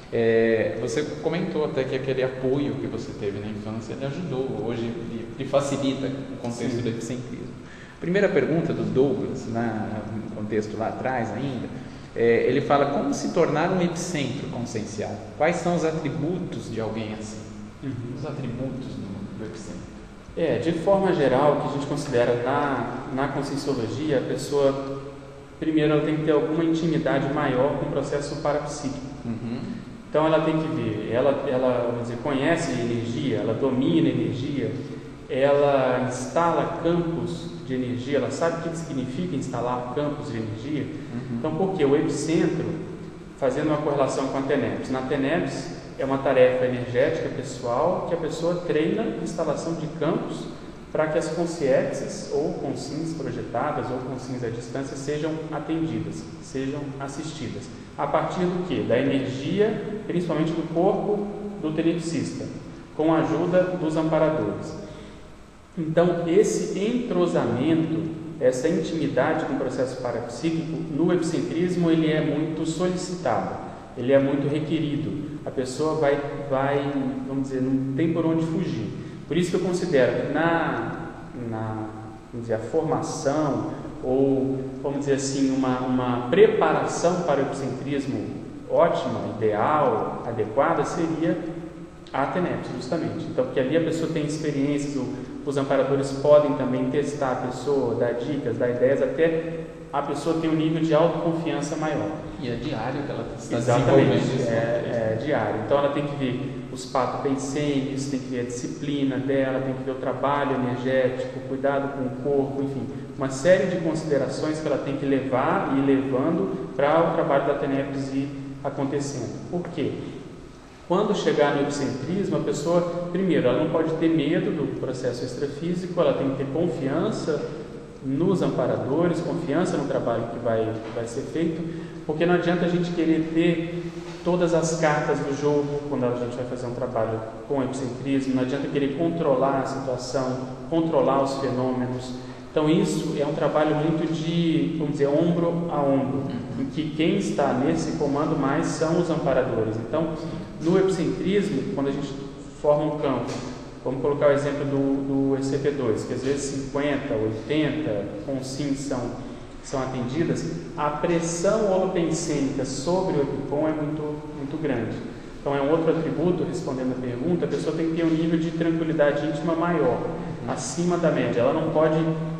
É, você comentou até que aquele apoio que você teve na infância, ele ajudou, hoje ele facilita o contexto Sim. do epicentrismo. Primeira pergunta do Douglas, na, no contexto lá atrás ainda, é, ele fala como se tornar um epicentro consciencial. Quais são os atributos de alguém assim? Uhum. Os atributos do, do epicentro. É, de forma geral, o que a gente considera na, na conscienciologia, a pessoa, primeiro, ela tem que ter alguma intimidade maior com o processo parapsíquico. Uhum. Então, ela tem que ver, ela, ela vamos dizer, conhece a energia, ela domina a energia, ela instala campos de energia, ela sabe o que significa instalar campos de energia. Uhum. Então, por quê? O epicentro, fazendo uma correlação com a TENEPS, na TENEPS, é uma tarefa energética pessoal que a pessoa treina a instalação de campos para que as consciências ou consciências projetadas ou consciências à distância sejam atendidas, sejam assistidas. A partir do quê? Da energia, principalmente do corpo do tenepsista, com a ajuda dos amparadores. Então, esse entrosamento, essa intimidade com o processo parapsíquico, no epicentrismo, ele é muito solicitado, ele é muito requerido. A pessoa vai, vai, vamos dizer, não tem por onde fugir. Por isso que eu considero que na, na vamos dizer, a formação ou, vamos dizer assim, uma, uma preparação para o epicentrismo ótima, ideal, adequada, seria a TENEPS, justamente. Então, porque ali a pessoa tem experiências, o, os amparadores podem também testar a pessoa, dar dicas, dar ideias, até a pessoa ter um nível de autoconfiança maior. E é diário que ela está Exatamente, desenvolvendo isso. É, é diário. Então ela tem que ver os patopensênios, tem que ver a disciplina dela, tem que ver o trabalho energético, cuidado com o corpo, enfim, uma série de considerações que ela tem que levar e ir levando para o trabalho da TENEPS ir acontecendo. Por quê? Quando chegar no epicentrismo, a pessoa, primeiro, ela não pode ter medo do processo extrafísico, ela tem que ter confiança nos amparadores, confiança no trabalho que vai, vai ser feito, porque não adianta a gente querer ter todas as cartas do jogo quando a gente vai fazer um trabalho com epicentrismo, não adianta querer controlar a situação, controlar os fenômenos. Então isso é um trabalho muito de, vamos dizer, ombro a ombro, em que quem está nesse comando mais são os amparadores. Então, no epicentrismo, quando a gente forma um campo, vamos colocar o exemplo do, do E C P dois, que às vezes cinquenta, oitenta consins são, são atendidas, a pressão holopensênica sobre o epicom é muito, muito grande. Então é um outro atributo, respondendo a pergunta, a pessoa tem que ter um nível de tranquilidade íntima maior, uhum. acima da média. Ela não pode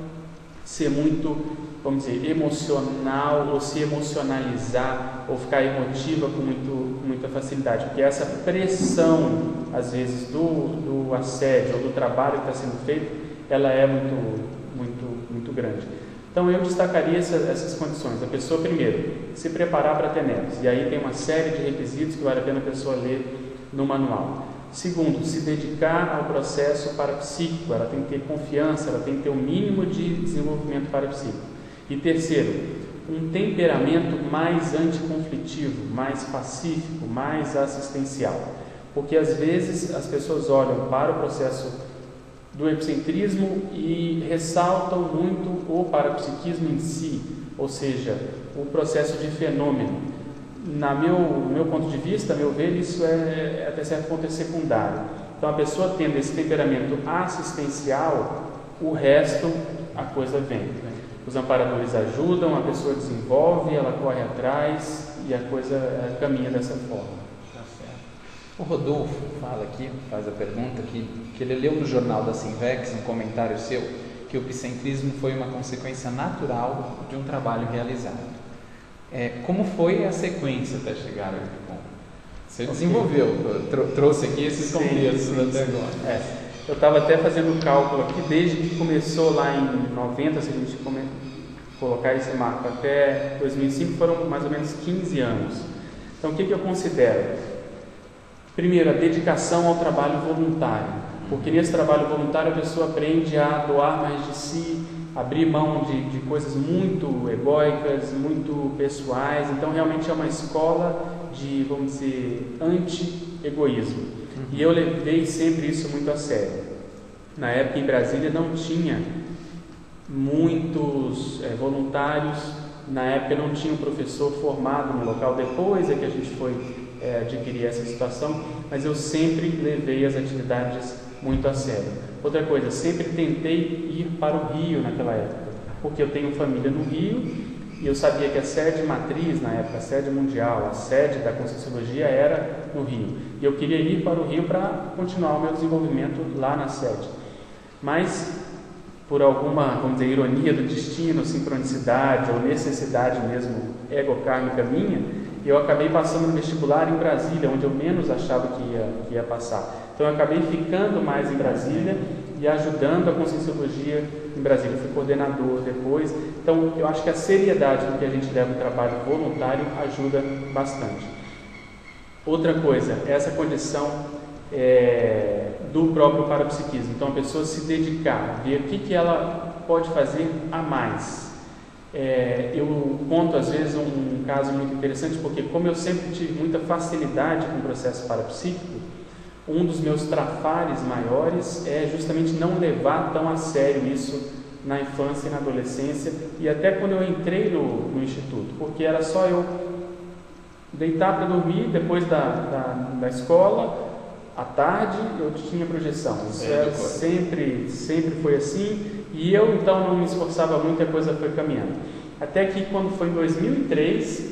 ser muito, vamos dizer, emocional, ou se emocionalizar, ou ficar emotiva com muito, muita facilidade, porque essa pressão, às vezes, do, do assédio ou do trabalho que está sendo feito, ela é muito, muito, muito grande. Então, eu destacaria essa, essas condições. A pessoa, primeiro, se preparar para a TENEPS, e aí tem uma série de requisitos que vale a pena a pessoa ler no manual. Segundo, se dedicar ao processo parapsíquico, ela tem que ter confiança, ela tem que ter o mínimo de desenvolvimento parapsíquico. E terceiro, um temperamento mais anticonflitivo, mais pacífico, mais assistencial. Porque às vezes as pessoas olham para o processo do epicentrismo e ressaltam muito o parapsiquismo em si, ou seja, o processo de fenômeno. Na meu, no meu ponto de vista, a meu ver, isso é, até certo ponto é secundário. Então, a pessoa tendo esse temperamento assistencial, o resto, a coisa vem. os amparadores ajudam, a pessoa desenvolve, ela corre atrás e a coisa caminha dessa forma. Tá certo. O Rodolfo fala aqui, faz a pergunta, que, que ele leu no jornal da Sinvex, um comentário seu, que o epicentrismo foi uma consequência natural de um trabalho realizado. É, como foi a sequência até chegar ao Epicom? Você desenvolveu, tro trouxe aqui esses contextos até agora. É, eu estava até fazendo o cálculo aqui, desde que começou lá em noventa, se a gente come, colocar esse marco, até dois mil e cinco foram mais ou menos quinze anos. Então o que, que eu considero? Primeiro, a dedicação ao trabalho voluntário. Porque nesse trabalho voluntário a pessoa aprende a doar mais de si, abrir mão de, de coisas muito egóicas, muito pessoais. Então realmente é uma escola de, vamos dizer, anti-egoísmo. Uhum. E eu levei sempre isso muito a sério. Na época em Brasília não tinha muitos é, voluntários, na época não tinha um professor formado no local, depois é que a gente foi é, adquirir essa situação, mas eu sempre levei as atividades muito a sério. Outra coisa, sempre tentei ir para o Rio naquela época, porque eu tenho família no Rio e eu sabia que a sede matriz na época, a sede mundial, a sede da Conscienciologia era no Rio. E eu queria ir para o Rio para continuar o meu desenvolvimento lá na sede. Mas, por alguma, vamos dizer, ironia do destino, sincronicidade ou necessidade mesmo egocármica minha, eu acabei passando no vestibular em Brasília, onde eu menos achava que ia, que ia passar. Então eu acabei ficando mais em Brasília e ajudando a Conscienciologia em Brasília. Eu fui coordenador depois. Então eu acho que a seriedade com que a gente leva o trabalho voluntário ajuda bastante. Outra coisa, essa condição é, do próprio parapsiquismo. Então a pessoa se dedicar, ver o que, que ela pode fazer a mais. É, eu conto às vezes um caso muito interessante, porque como eu sempre tive muita facilidade com o processo parapsíquico, um dos meus trafares maiores é justamente não levar tão a sério isso na infância e na adolescência, e até quando eu entrei no, no Instituto, porque era só eu deitar para dormir depois da, da, da escola, à tarde eu tinha projeção. Isso era sempre, sempre foi assim, e eu então não me esforçava muito e a coisa foi caminhando. Até que quando foi em dois mil e três,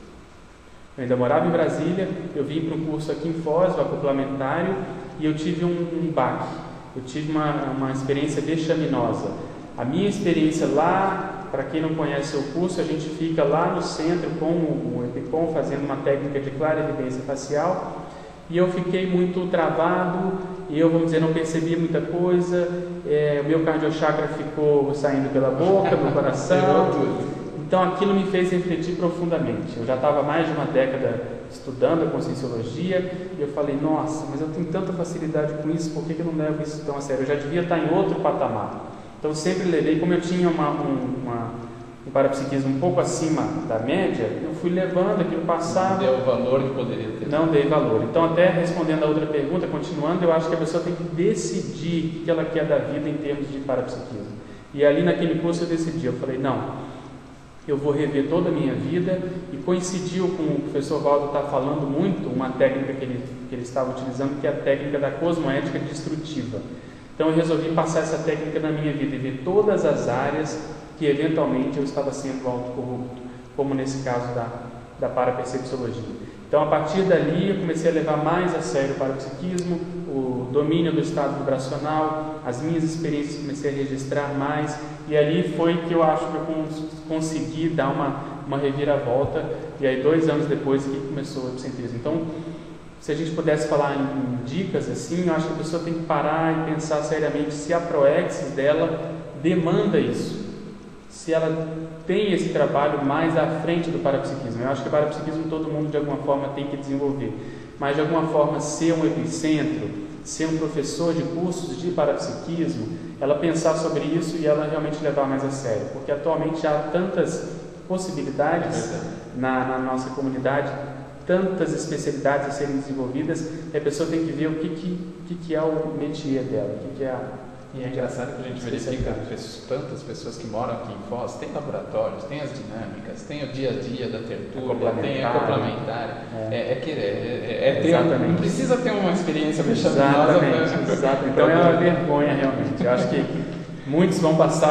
eu ainda morava em Brasília, eu vim para um curso aqui em Foz, o acoplamentário, e eu tive um, um baque, eu tive uma, uma experiência vexaminosa. A minha experiência lá, para quem não conhece o curso, a gente fica lá no centro com o, o Epicom, fazendo uma técnica de clarividência facial, e eu fiquei muito travado, e eu, vamos dizer, não percebia muita coisa, é, o meu cardiochakra ficou saindo pela boca, do coração. Então aquilo me fez refletir profundamente. Eu já estava mais de uma década estudando a Conscienciologia e eu falei, nossa, mas eu tenho tanta facilidade com isso, por que eu não levo isso tão a sério? Eu já devia estar em outro patamar. Então eu sempre levei, como eu tinha uma, um, uma, um parapsiquismo um pouco acima da média, eu fui levando aquilo passado. Não deu o valor que poderia ter. Não dei valor. Então, até respondendo a outra pergunta, continuando, eu acho que a pessoa tem que decidir o que ela quer da vida em termos de parapsiquismo. E ali naquele curso eu decidi, eu falei, não, eu vou rever toda a minha vida, e coincidiu com o professor Valdo estar falando muito, uma técnica que ele, que ele estava utilizando, que é a técnica da cosmoética destrutiva. Então eu resolvi passar essa técnica na minha vida e ver todas as áreas que eventualmente eu estava sendo autocorrupto, como nesse caso da, da parapercepciologia. Então a partir dali eu comecei a levar mais a sério o parapsiquismo, o domínio do estado vibracional, as minhas experiências comecei a registrar mais, e ali foi que eu acho que eu consegui dar uma, uma reviravolta, e aí dois anos depois que começou o epicentrismo. Então, se a gente pudesse falar em, em dicas assim, eu acho que a pessoa tem que parar e pensar seriamente se a proexis dela demanda isso, se ela tem esse trabalho mais à frente do parapsiquismo. Eu acho que o parapsiquismo todo mundo de alguma forma tem que desenvolver, mas de alguma forma ser um epicentro, ser um professor de cursos de parapsiquismo, ela pensar sobre isso e ela realmente levar mais a sério, porque atualmente já há tantas possibilidades na, na nossa comunidade, tantas especialidades a serem desenvolvidas, e a pessoa tem que ver o que, que, que é o métier dela, o que, que é a... E é engraçado que a gente verifica tantas pessoas que moram aqui em Foz, tem laboratórios, tem as dinâmicas, tem o dia a dia da tertúlia, tem a complementar, é, é, é querer, é, é, é ter, não precisa ter uma experiência vexaminosa. Exatamente, exatamente. Então é uma vergonha realmente. Eu acho que muitos vão passar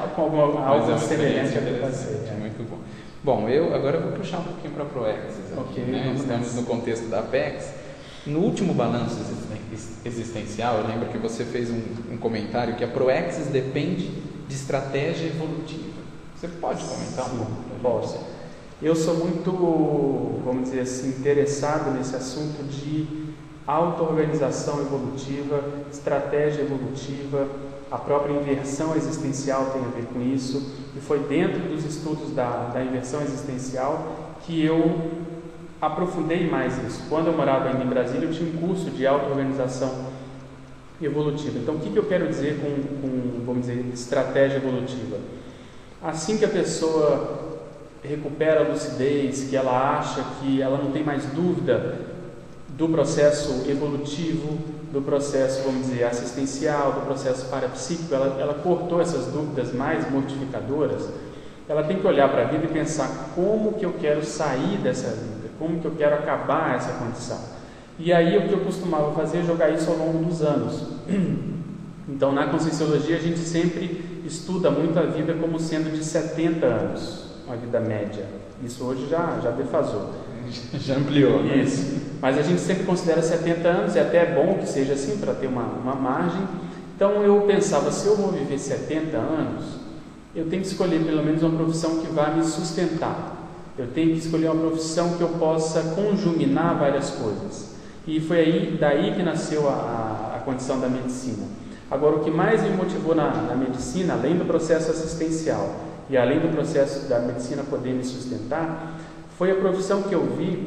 com alguma, algo é semelhante ao que eu passei. É. Muito bom. Bom, eu agora eu vou puxar um pouquinho para a Proexis. Okay, né? Estamos no contexto da Apex. No último balanço existencial, eu lembro que você fez um, um comentário que a Proexis depende de estratégia evolutiva. Você pode comentar um pouco? Posso. Eu sou muito, vamos dizer assim, interessado nesse assunto de auto-organização evolutiva, estratégia evolutiva, a própria inversão existencial tem a ver com isso, e foi dentro dos estudos da, da inversão existencial que eu aprofundei mais isso. Quando eu morava ainda em Brasília, eu tinha um curso de auto-organização evolutiva. Então, o que, que eu quero dizer com, com, vamos dizer, estratégia evolutiva? Assim que a pessoa recupera a lucidez, que ela acha que ela não tem mais dúvida do processo evolutivo, do processo, vamos dizer, assistencial, do processo parapsíquico, ela, ela cortou essas dúvidas mais mortificadoras, ela tem que olhar para a vida e pensar como que eu quero sair dessa vida, como que eu quero acabar essa condição. E aí o que eu costumava fazer é jogar isso ao longo dos anos. Então, na Conscienciologia, a gente sempre estuda muito a vida como sendo de setenta anos, uma vida média. Isso hoje já, já defasou. Já ampliou. Né? Isso. Mas a gente sempre considera setenta anos, e até é bom que seja assim, para ter uma, uma margem. Então, eu pensava, se eu vou viver setenta anos, eu tenho que escolher pelo menos uma profissão que vá me sustentar. Eu tenho que escolher uma profissão que eu possa conjuminar várias coisas. E foi aí, daí que nasceu a, a condição da medicina. Agora, o que mais me motivou na, na medicina, além do processo assistencial e além do processo da medicina poder me sustentar, foi a profissão que eu vi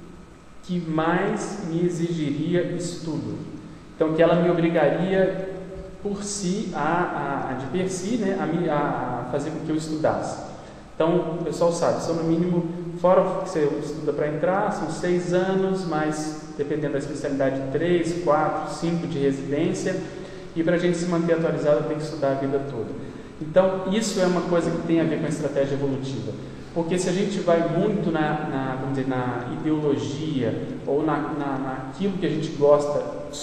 que mais me exigiria estudo. Então, que ela me obrigaria por si, a, a, a de per si, né, a, me, a fazer com que eu estudasse. Então, o pessoal sabe, são no mínimo, fora o que você estuda para entrar, são seis anos, mas dependendo da especialidade, três, quatro, cinco de residência, e para a gente se manter atualizado tem que estudar a vida toda. Então, isso é uma coisa que tem a ver com a estratégia evolutiva, porque se a gente vai muito na, na, vamos dizer, na ideologia ou na, na, naquilo que a gente gosta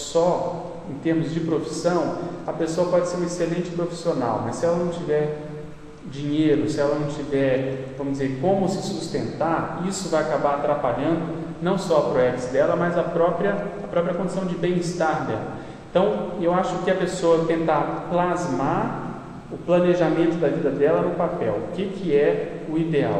só em termos de profissão, a pessoa pode ser um excelente profissional, mas se ela não tiver dinheiro, se ela não tiver, vamos dizer, como se sustentar, isso vai acabar atrapalhando não só a Proexis dela, mas a própria, a própria condição de bem-estar dela. Então, eu acho que a pessoa tentar plasmar o planejamento da vida dela no papel, o que, que é o ideal.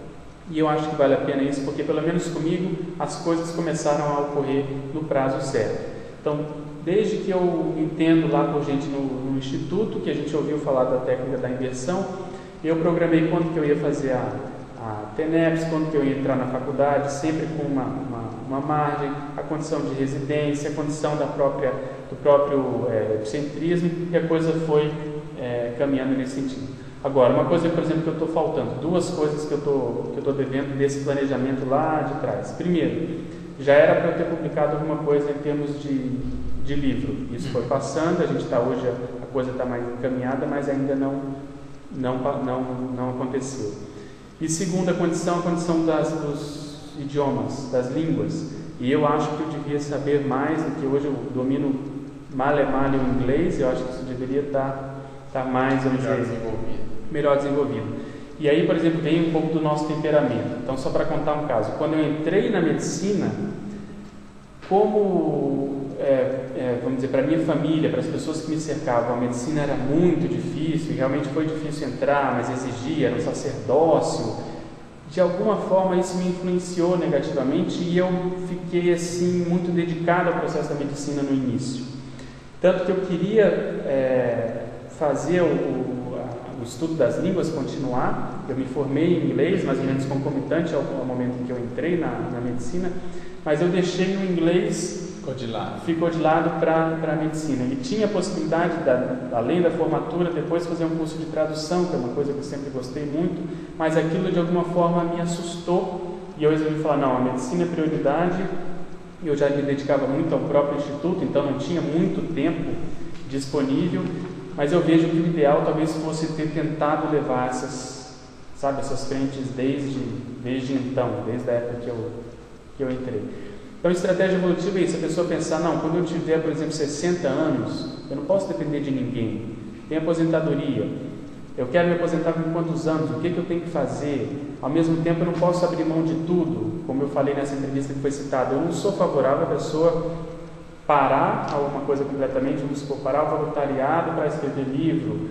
E eu acho que vale a pena isso, porque pelo menos comigo as coisas começaram a ocorrer no prazo certo. Então, desde que eu entendo lá por gente no, no Instituto, que a gente ouviu falar da técnica da inversão, eu programei quando que eu ia fazer a, a T N E P S, quando que eu ia entrar na faculdade, sempre com uma, uma, uma margem, a condição de residência, a condição da própria, do próprio é, epicentrismo, e a coisa foi é, caminhando nesse sentido. Agora, uma coisa, por exemplo, que eu estou faltando, duas coisas que eu estou que eu estou devendo desse planejamento lá de trás. Primeiro, já era para eu ter publicado alguma coisa em termos de, de livro. Isso foi passando, a gente está hoje, a coisa está mais encaminhada, mas ainda não, não, não, não aconteceu. E segunda condição, a condição das, dos idiomas, das línguas. E eu acho que eu devia saber mais do que hoje eu domino mal e mal o inglês, eu acho que isso deveria estar, estar mais, vamos melhor dizer, desenvolvido. melhor desenvolvido. E aí, por exemplo, vem um pouco do nosso temperamento. Então, só para contar um caso, quando eu entrei na medicina, como, é, é, vamos dizer, para a minha família, para as pessoas que me cercavam, a medicina era muito difícil, e realmente foi difícil entrar, mas exigia, era um sacerdócio. De alguma forma, isso me influenciou negativamente e eu fiquei, assim, muito dedicado ao processo da medicina no início. Tanto que eu queria é, fazer o, o, a, o estudo das línguas continuar. Eu me formei em inglês, mais ou menos concomitante ao, ao momento em que eu entrei na, na medicina, mas eu deixei o inglês, ficou de lado, ficou de lado para a medicina. E tinha a possibilidade, da, além da formatura, depois fazer um curso de tradução, que é uma coisa que eu sempre gostei muito, mas aquilo de alguma forma me assustou e eu resolvi falar, não, a medicina é prioridade. Eu já me dedicava muito ao próprio instituto, então não tinha muito tempo disponível, mas eu vejo que o ideal talvez fosse ter tentado levar essas, sabe, essas frentes desde, desde então, desde a época que eu, que eu entrei. Então, a estratégia evolutiva é isso, a pessoa pensar, não, quando eu tiver, por exemplo, sessenta anos, eu não posso depender de ninguém, tem aposentadoria, Eu quero me aposentar com quantos anos? O que, que eu tenho que fazer? Ao mesmo tempo, eu não posso abrir mão de tudo. Como eu falei nessa entrevista que foi citada, eu não sou favorável à pessoa parar alguma coisa completamente, vamos supor, parar o voluntariado para escrever livro,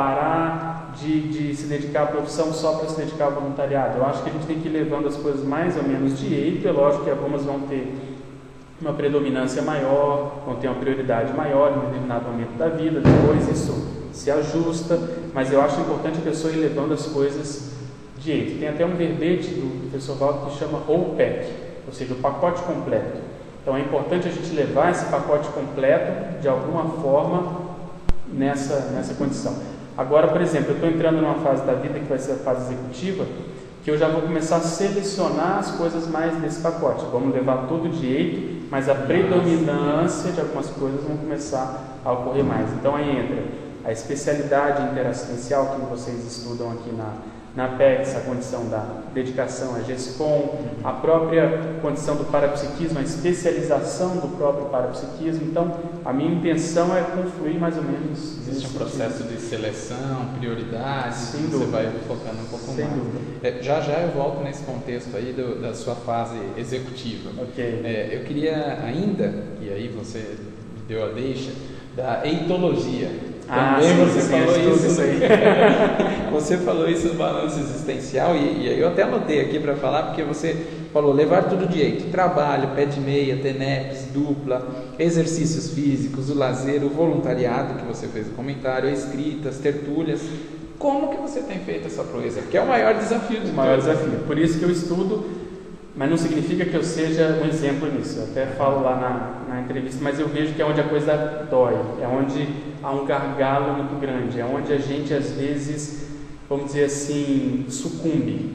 parar de, de se dedicar à profissão só para se dedicar ao voluntariado. Eu acho que a gente tem que ir levando as coisas mais ou menos direito. É lógico que algumas vão ter uma predominância maior, vão ter uma prioridade maior em um determinado momento da vida, depois isso se ajusta, mas eu acho importante a pessoa ir levando as coisas direito. Tem até um verbete do professor Walter que chama whole pack, ou seja, o pacote completo. Então é importante a gente levar esse pacote completo de alguma forma nessa, nessa condição. Agora, por exemplo, eu estou entrando numa fase da vida que vai ser a fase executiva, que eu já vou começar a selecionar as coisas mais desse pacote. Vamos levar tudo direito, mas a predominância de algumas coisas vão começar a ocorrer mais. Então aí entra a especialidade interassistencial que vocês estudam aqui na, na PEX, a condição da dedicação à GESCOM, a própria condição do parapsiquismo, a especialização do próprio parapsiquismo. Então, a minha intenção é confluir mais ou menos. Existe um processo de seleção, prioridades, Sem você dúvida. vai focando um pouco Sem mais. dúvida. É, já já eu volto nesse contexto aí do, da sua fase executiva. Ok. É, eu queria ainda, e aí você me deu a deixa, da eitologia. Ah, Também sim, você sim, falou estudo isso, isso aí. você falou isso no balanço existencial e, e eu até anotei aqui para falar, porque você falou levar tudo direito: trabalho, pé de meia, T N E Ps, dupla, exercícios físicos, o lazer, o voluntariado que você fez o comentário, escritas, tertúlias. Como que você tem feito essa proeza? Porque é o maior desafio de O maior todos. desafio. Por isso que eu estudo, mas não significa que eu seja um exemplo nisso. Eu até falo lá na, na entrevista, mas eu vejo que é onde a coisa dói, é onde há um gargalo muito grande, é onde a gente às vezes, vamos dizer assim, sucumbe.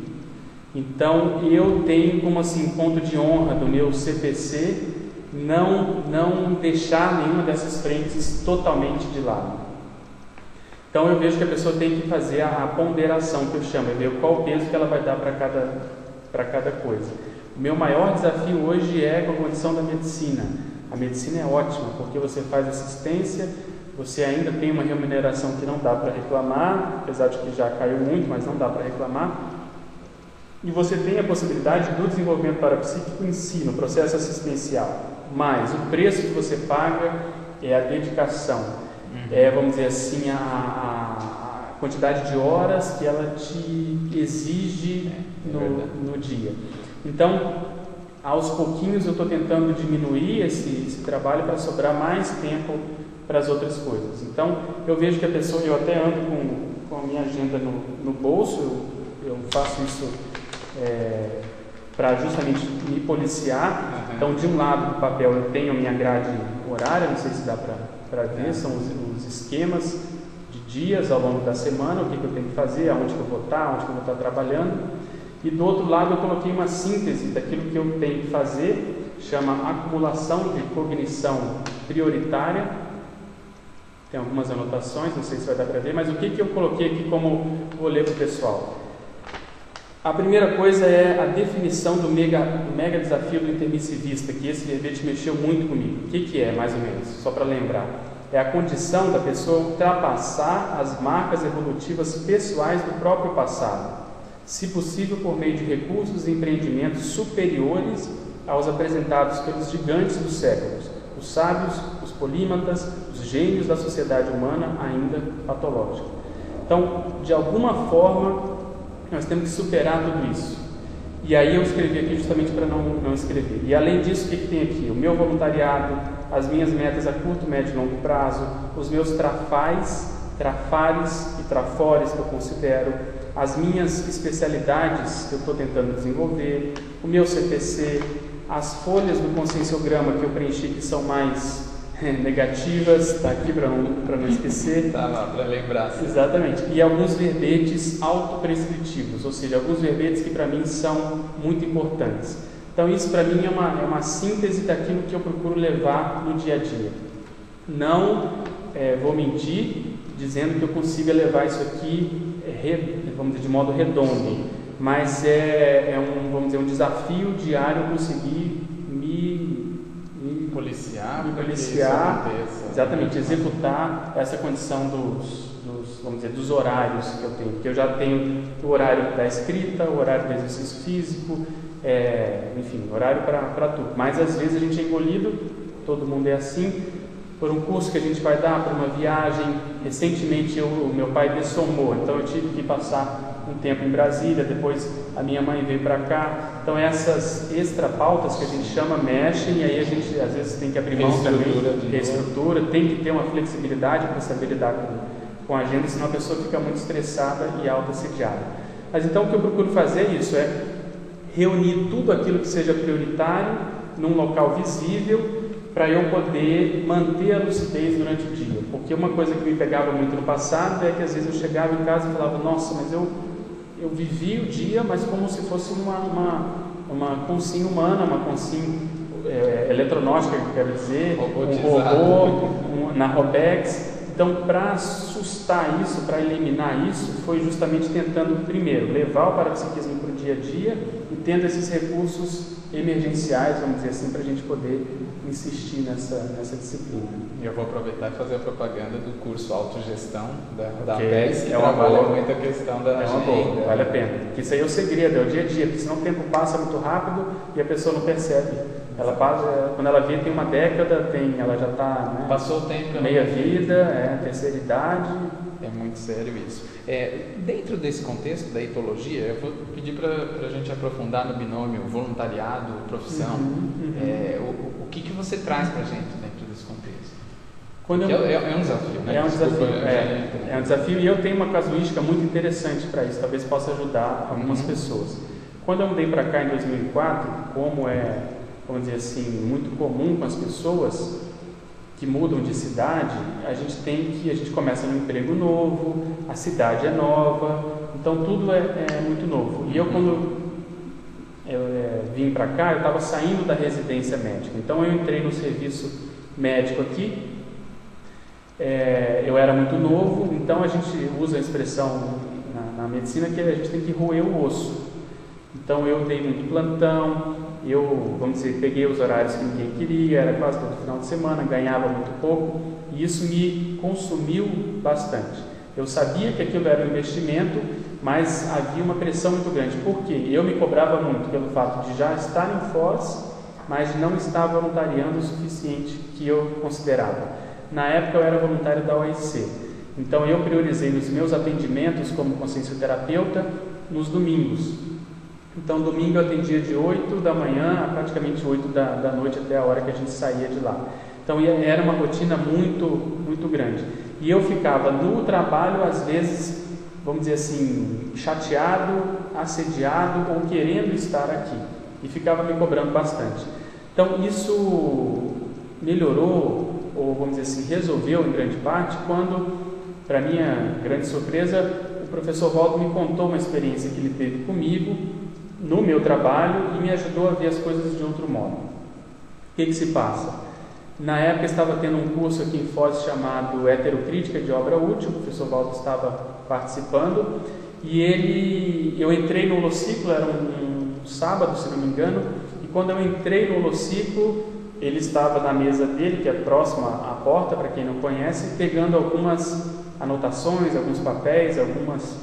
Então eu tenho como assim ponto de honra do meu C P C não, não deixar nenhuma dessas frentes totalmente de lado. Então eu vejo que a pessoa tem que fazer a, a ponderação, que eu chamo, é ver qual o peso que ela vai dar para cada, para cada coisa. O meu maior desafio hoje é com a condição da medicina. A medicina é ótima, porque você faz assistência, você ainda tem uma remuneração que não dá para reclamar, apesar de que já caiu muito, mas não dá para reclamar. E você tem a possibilidade do desenvolvimento parapsíquico em si, no processo assistencial. Mas o preço que você paga é a dedicação. Uhum. É, vamos dizer assim, a, a, a quantidade de horas que ela te exige é, é no, no dia. Então, aos pouquinhos eu estou tentando diminuir esse, esse trabalho para sobrar mais tempo para as outras coisas. Então, eu vejo que a pessoa, eu até ando com, com a minha agenda no, no bolso, eu, eu faço isso é, para justamente me policiar. Uhum. Então, de um lado do papel eu tenho a minha grade horária, não sei se dá para ver, são os, os esquemas de dias ao longo da semana, o que, que eu tenho que fazer, aonde que eu vou estar, onde que eu vou estar trabalhando. E do outro lado eu coloquei uma síntese daquilo que eu tenho que fazer, chama acumulação de cognição prioritária. Tem algumas anotações, não sei se vai dar para ver, mas o que, que eu coloquei aqui como vou ler para o pessoal? A primeira coisa é a definição do mega, do mega desafio do intermissivista, que esse verbete mexeu muito comigo. O que, que é, mais ou menos? Só para lembrar. É a condição da pessoa ultrapassar as marcas evolutivas pessoais do próprio passado, se possível por meio de recursos e empreendimentos superiores aos apresentados pelos gigantes dos séculos, os sábios, os polímatas, os gênios da sociedade humana ainda patológica. Então, de alguma forma, nós temos que superar tudo isso. E aí eu escrevi aqui justamente para não, não escrever. E além disso, o que, que tem aqui? O meu voluntariado, as minhas metas a curto, médio e longo prazo, os meus trafais, trafares e trafores que eu considero, as minhas especialidades que eu estou tentando desenvolver, o meu C P C, as folhas do conscienciograma que eu preenchi que são mais é, negativas, está aqui para não, para não esquecer. Está lá, para lembrar. Sim. Exatamente. E alguns verbetes autoprescritivos, ou seja, alguns verbetes que para mim são muito importantes. Então isso para mim é uma, é uma síntese daquilo que eu procuro levar no dia a dia. Não é, vou mentir dizendo que eu consiga levar isso aqui vamos dizer, de modo redondo, mas é, é um, vamos dizer, um desafio diário conseguir me, me policiar, me policiar exatamente, executar essa condição dos, dos, vamos dizer, dos horários que eu tenho, porque eu já tenho o horário da escrita, o horário do exercício físico, é, enfim, horário para tudo. Mas às vezes a gente é engolido, todo mundo é assim, por um curso que a gente vai dar, por uma viagem. Recentemente eu, o meu pai dessomou, então eu tive que passar um tempo em Brasília, depois a minha mãe veio para cá. Então essas extra pautas que a gente chama mexem, e aí a gente às vezes tem que abrir mão também, reestrutura, tem que ter uma flexibilidade para saber lidar com, com a agenda, senão a pessoa fica muito estressada e autoassediada. Mas então o que eu procuro fazer é isso, é reunir tudo aquilo que seja prioritário num local visível, para eu poder manter a lucidez durante o dia. Porque uma coisa que me pegava muito no passado é que às vezes eu chegava em casa e falava, nossa, mas eu, eu vivi o dia, mas como se fosse uma, uma, uma consim humana, uma consim é, eletronótica, que eu quero dizer, um robô, um, na Robex. Então, para assustar isso, para eliminar isso, foi justamente tentando, primeiro, levar o parapsiquismo para o dia a dia e tendo esses recursos emergenciais, vamos dizer assim, para a gente poder insistir nessa, nessa disciplina. Eu vou aproveitar e fazer a propaganda do curso Autogestão da, da okay. Apex, que é uma trabalha boa, muito a questão da é uma agenda. Boa, vale a pena. Porque isso aí é o segredo, é o dia a dia, porque senão o tempo passa muito rápido e a pessoa não percebe. Ela passa, quando ela vê, tem uma década, tem, ela já está, né, passou o tempo, meia vida, é, terceira idade. É muito sério isso. É, dentro desse contexto da etologia, eu vou pedir para a gente aprofundar no binômio voluntariado, profissão. Uhum, uhum. É, o, o que, que você traz para a gente dentro desse contexto? Quando eu, é, é um desafio, né? É um Desculpa, desafio, é, é um desafio e eu tenho uma casuística muito interessante para isso, talvez possa ajudar algumas uhum. pessoas. Quando eu mudei para cá em dois mil e quatro, como é, vamos dizer assim, muito comum com as pessoas que mudam de cidade, a gente tem que, a gente começa num emprego novo, a cidade é nova, então tudo é, é muito novo. E eu quando eu, é, vim para cá, eu estava saindo da residência médica, então eu entrei no serviço médico aqui, é, eu era muito novo, então a gente usa a expressão na, na medicina que a gente tem que roer o osso. Então eu dei muito plantão, eu, vamos dizer, peguei os horários que ninguém queria, era quase todo final de semana, ganhava muito pouco, e isso me consumiu bastante. Eu sabia que aquilo era um investimento, mas havia uma pressão muito grande. Por quê? Eu me cobrava muito pelo fato de já estar em Foz, mas não estar voluntariando o suficiente que eu considerava. Na época eu era voluntário da O I C, então eu priorizei nos meus atendimentos como consciencioterapeuta nos domingos. Então, domingo eu atendia de oito da manhã a praticamente oito da, da noite, até a hora que a gente saía de lá. Então, era uma rotina muito, muito grande. E eu ficava no trabalho, às vezes, vamos dizer assim, chateado, assediado ou querendo estar aqui. E ficava me cobrando bastante. Então, isso melhorou, ou vamos dizer assim, resolveu em grande parte, quando, para minha grande surpresa, o professor Waldo me contou uma experiência que ele teve comigo, no meu trabalho, e me ajudou a ver as coisas de outro modo. O que que se passa? Na época estava tendo um curso aqui em Foz chamado Heterocrítica de Obra Útil, o professor Waldo estava participando, e ele, eu entrei no holociclo, era um, um sábado, se não me engano, e quando eu entrei no holociclo, ele estava na mesa dele, que é próxima à porta, para quem não conhece, pegando algumas anotações, alguns papéis, algumas...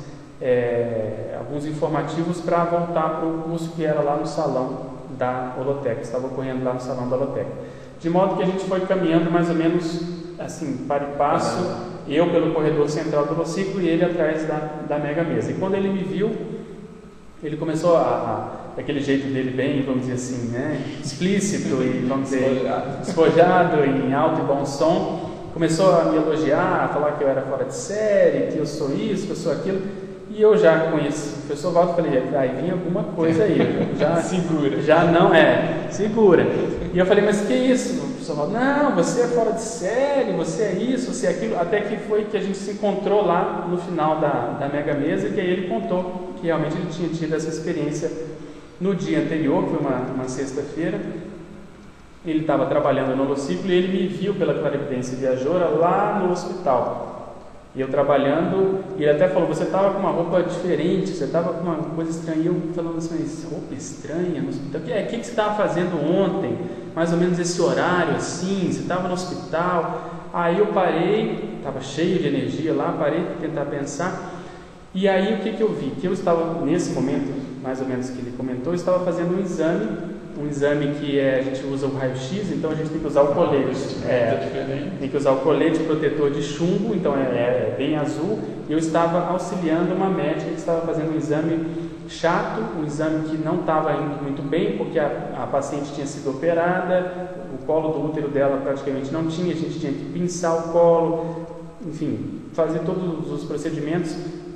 É, alguns informativos para voltar para o curso que era lá no salão da Holoteca, estava ocorrendo lá no salão da Holoteca. De modo que a gente foi caminhando mais ou menos assim, para e passo, eu pelo corredor central do holociclo e ele atrás da, da mega mesa. E quando ele me viu, ele começou a, a daquele jeito dele bem, vamos dizer assim, né, explícito e, vamos dizer, despojado em alto e bom som, começou a me elogiar, a falar que eu era fora de série, que eu sou isso, que eu sou aquilo. E eu já conheci o professor Waldo, falei, vai vir alguma coisa aí, já segura, já não é, segura. E eu falei, mas que isso? O professor Waldo, não, você é fora de série, você é isso, você é aquilo. Até que foi que a gente se encontrou lá no final da, da mega mesa, que aí ele contou que realmente ele tinha tido essa experiência no dia anterior, que foi uma, uma sexta-feira. Ele estava trabalhando no holociclo e ele me viu pela clarividência viajoura lá no hospital. E eu trabalhando, e ele até falou, você estava com uma roupa diferente, você estava com uma coisa estranha. E eu falando assim, mas roupa estranha no hospital? O que, é, que, que você estava fazendo ontem? Mais ou menos esse horário assim, você estava no hospital? Aí eu parei, estava cheio de energia lá, parei para tentar pensar, e aí o que, que eu vi? Que eu estava, nesse momento, mais ou menos que ele comentou, eu estava fazendo um exame, um exame que é, a gente usa o raio-x, então a gente tem que usar o colete, é, tem que usar o colete protetor de chumbo, então é, é bem azul, e eu estava auxiliando uma médica que estava fazendo um exame chato, um exame que não estava indo muito bem, porque a, a paciente tinha sido operada, o colo do útero dela praticamente não tinha, a gente tinha que pinçar o colo, enfim, fazer todos os procedimentos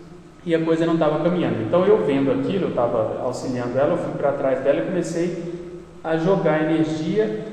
e a coisa não estava caminhando. Então eu vendo aquilo, eu estava auxiliando ela, eu fui para trás dela e comecei a jogar energia,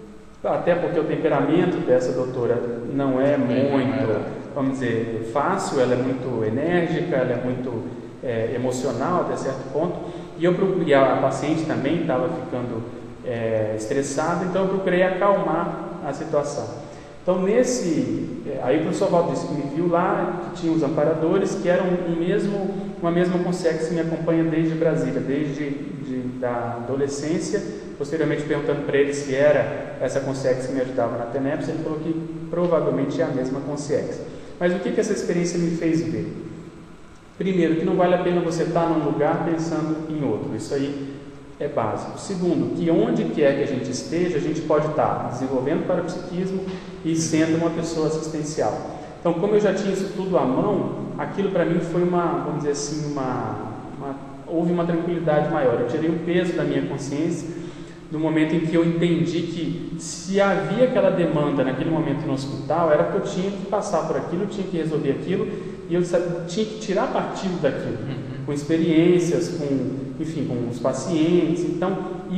até porque o temperamento dessa doutora não é muito, vamos dizer, fácil, ela é muito enérgica, ela é muito é, emocional até certo ponto, e, eu procurei, a paciente também estava ficando é, estressada, então eu procurei acalmar a situação. Então nesse, aí o professor Valdo disse que me viu lá, que tinha os amparadores, que eram um mesmo, uma mesma consex que me acompanha desde Brasília, desde de, da adolescência. Posteriormente perguntando para ele se era essa consex que me ajudava na TENEPS, ele falou que provavelmente é a mesma consex. Mas o que, que essa experiência me fez ver? Primeiro, que não vale a pena você estar num lugar pensando em outro, isso aí é básico. Segundo, que onde quer que a gente esteja, a gente pode estar desenvolvendo parapsiquismo e sendo uma pessoa assistencial. Então, como eu já tinha isso tudo à mão, aquilo para mim foi uma, vamos dizer assim, uma, uma, houve uma tranquilidade maior. Eu tirei o peso da minha consciência no momento em que eu entendi que se havia aquela demanda naquele momento no hospital, era porque eu tinha que passar por aquilo, eu tinha que resolver aquilo, e eu sabe, tinha que tirar partido daquilo, com experiências, com, enfim, com os pacientes. Então,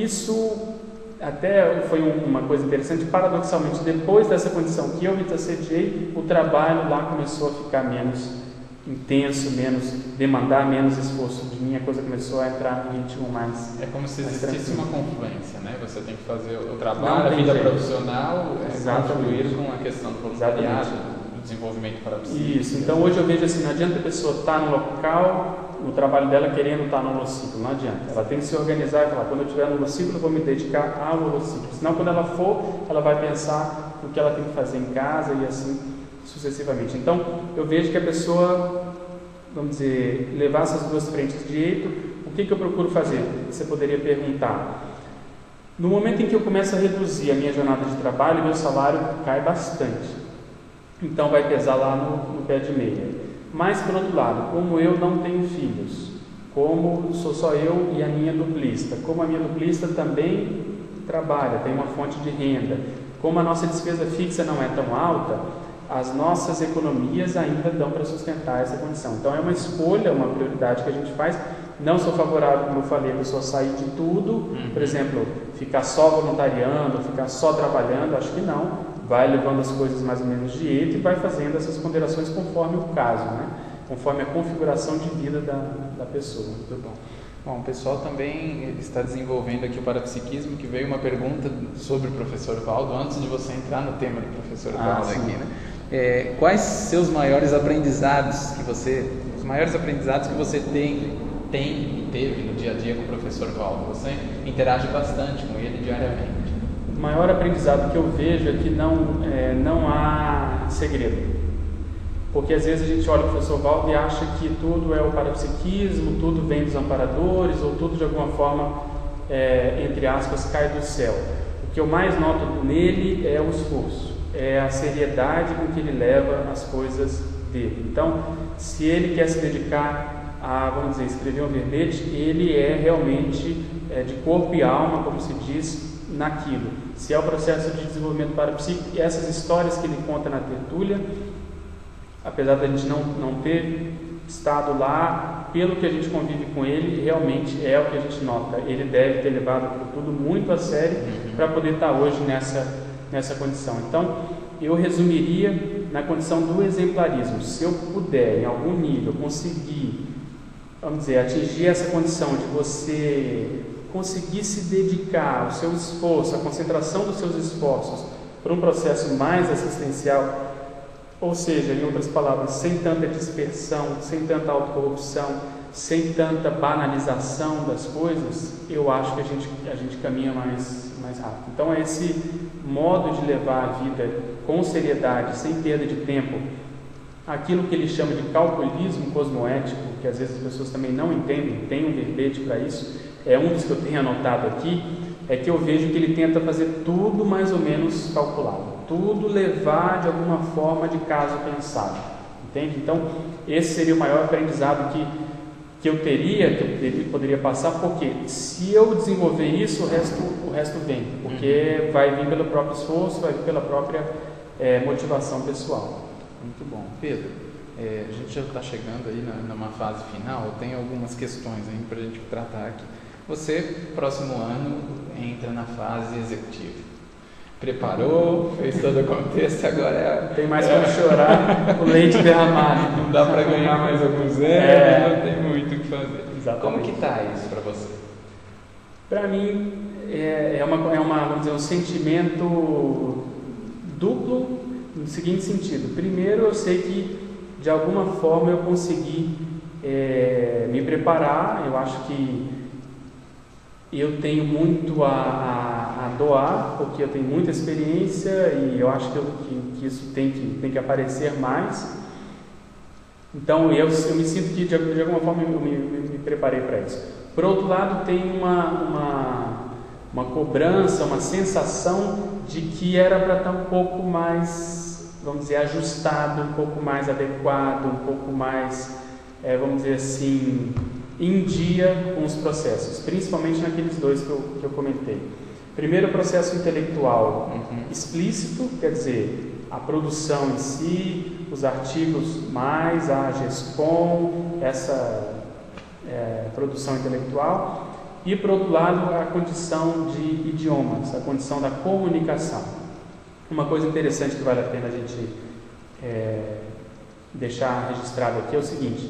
isso até foi uma coisa interessante. Paradoxalmente, depois dessa condição que eu me assediei, o trabalho lá começou a ficar menos intenso, menos demandar menos esforço de mim, a coisa começou a entrar no ritmo mais. É como se existisse uma confluência, né? Você tem que fazer o trabalho, a vida jeito. profissional, é, concluir com a questão do voluntariado, do desenvolvimento parapsíquico. Isso, então hoje eu vejo assim, não adianta a pessoa estar no local, no trabalho dela querendo estar no holociclo, não adianta. Ela tem que se organizar e falar, quando eu estiver no holociclo eu vou me dedicar ao holociclo. Senão quando ela for, ela vai pensar no que ela tem que fazer em casa e assim sucessivamente. Então, eu vejo que a pessoa, vamos dizer, levar essas duas frentes de direito, o que, que eu procuro fazer? Você poderia perguntar. No momento em que eu começo a reduzir a minha jornada de trabalho, meu salário cai bastante. Então, vai pesar lá no, no pé de meia. Mas, por outro lado, como eu não tenho filhos, como sou só eu e a minha duplista, como a minha duplista também trabalha, tem uma fonte de renda, como a nossa despesa fixa não é tão alta, as nossas economias ainda dão para sustentar essa condição. Então é uma escolha, uma prioridade que a gente faz. Não sou favorável, como eu falei, a pessoa sair de tudo, uhum. por exemplo, ficar só voluntariando, ficar só trabalhando, acho que não. Vai levando as coisas mais ou menos de jeito e vai fazendo essas ponderações conforme o caso, né? Conforme a configuração de vida da, da pessoa. Muito bom. Bom, o pessoal também está desenvolvendo aqui o parapsiquismo, que veio uma pergunta sobre o professor Valdo, antes de você entrar no tema do professor ah, Valdo sim. aqui, né? É, quais seus maiores aprendizados que você, os maiores aprendizados que você tem, tem e teve no dia a dia com o professor Valdo? Você interage bastante com ele diariamente. O maior aprendizado que eu vejo é que não, é, não há segredo. Porque às vezes a gente olha para o professor Valdo e acha que tudo é o parapsiquismo, tudo vem dos amparadores, ou tudo de alguma forma, é, entre aspas, cai do céu. O que eu mais noto nele é o esforço, é a seriedade com que ele leva as coisas dele. Então, se ele quer se dedicar a, vamos dizer, escrever um verbete, ele é realmente é, de corpo e alma, como se diz, naquilo. Se é o processo de desenvolvimento parapsíquico, essas histórias que ele conta na tertúlia, apesar da gente não, não ter estado lá, pelo que a gente convive com ele, realmente é o que a gente nota. Ele deve ter levado tudo muito a sério uhum. para poder estar hoje nessa, nessa condição. Então, eu resumiria na condição do exemplarismo. Se eu puder, em algum nível, conseguir, vamos dizer, atingir essa condição de você conseguir se dedicar, o seu esforço, a concentração dos seus esforços para um processo mais assistencial, ou seja, em outras palavras, sem tanta dispersão, sem tanta autocorrupção, sem tanta banalização das coisas, eu acho que a gente, a gente caminha mais, mais rápido. Então, esse, modo de levar a vida com seriedade, sem perda de tempo, aquilo que ele chama de calculismo cosmoético, que às vezes as pessoas também não entendem, tem um verbete para isso, é um dos que eu tenho anotado aqui, é que eu vejo que ele tenta fazer tudo mais ou menos calculado, tudo levar de alguma forma de caso pensado, entende? Então, esse seria o maior aprendizado que, que eu teria, que eu poderia passar, porque se eu desenvolver isso, o resto, o resto vem, porque vai vir pelo próprio esforço, vai vir pela própria é, motivação pessoal. Muito bom. Pedro, é, a gente já está chegando aí na, numa fase final, eu tenho algumas questões aí para a gente tratar aqui. Você, próximo ano, entra na fase executiva. Preparou, fez todo o contexto, agora é... Não tem mais como chorar o leite derramado. Não dá para ganhar mais alguns anos, é... não tem muito o que fazer. Exatamente. Como que está isso para você? Para mim, é, é, uma, é uma, vamos dizer, um sentimento duplo, no seguinte sentido. Primeiro, eu sei que, de alguma forma, eu consegui é, me preparar. Eu acho que eu tenho muito a, a, a doar, porque eu tenho muita experiência e eu acho que, eu, que, que isso tem que, tem que aparecer mais. Então, eu, eu me sinto que, de, de alguma forma, eu me, me, me preparei para isso. Por outro lado, tem uma, uma, uma cobrança, uma sensação de que era para estar um pouco mais, vamos dizer, ajustado, um pouco mais adequado, um pouco mais, é, vamos dizer assim, em dia com os processos, principalmente naqueles dois que eu, que eu comentei. Primeiro, o processo intelectual uhum. explícito, quer dizer, a produção em si, os artigos mais, a GESCOM, essa é, produção intelectual, e, por outro lado, a condição de idiomas, a condição da comunicação. Uma coisa interessante que vale a pena a gente é, deixar registrado aqui é o seguinte: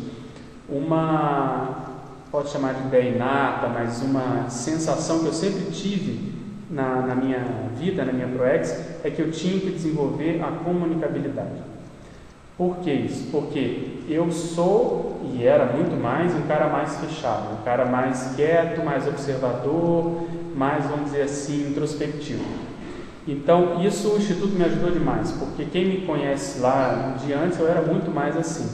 uma, pode chamar de ideia inata, mas uma sensação que eu sempre tive na, na minha vida, na minha ProEx, é que eu tinha que desenvolver a comunicabilidade. Por que isso? Porque eu sou, e era muito mais, um cara mais fechado, um cara mais quieto, mais observador, mais, vamos dizer assim, introspectivo. Então, isso o Instituto me ajudou demais, porque quem me conhece lá de antes, eu era muito mais assim.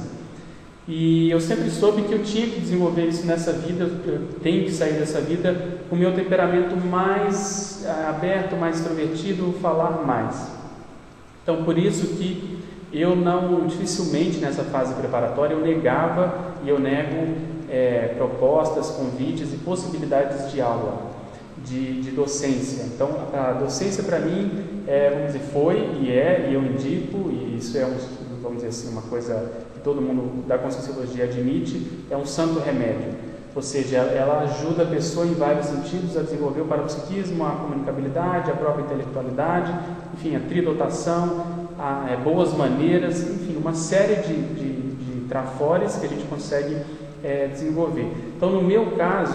E eu sempre soube que eu tinha que desenvolver isso nessa vida, eu tenho que sair dessa vida com o meu temperamento mais aberto, mais extrovertido, falar mais. Então, por isso que eu não, dificilmente nessa fase preparatória, eu negava e eu nego é, propostas, convites e possibilidades de aula, de, de docência. Então, a docência para mim, é, vamos dizer, foi e é, e eu indico, e isso é, um, vamos dizer assim, uma coisa que todo mundo da Conscienciologia admite, é um santo remédio. Ou seja, ela ajuda a pessoa em vários sentidos a desenvolver o parapsiquismo, a comunicabilidade, a própria intelectualidade, enfim, a tridotação, a, é, boas maneiras, enfim, uma série de, de, de trafores que a gente consegue é, desenvolver. Então, no meu caso,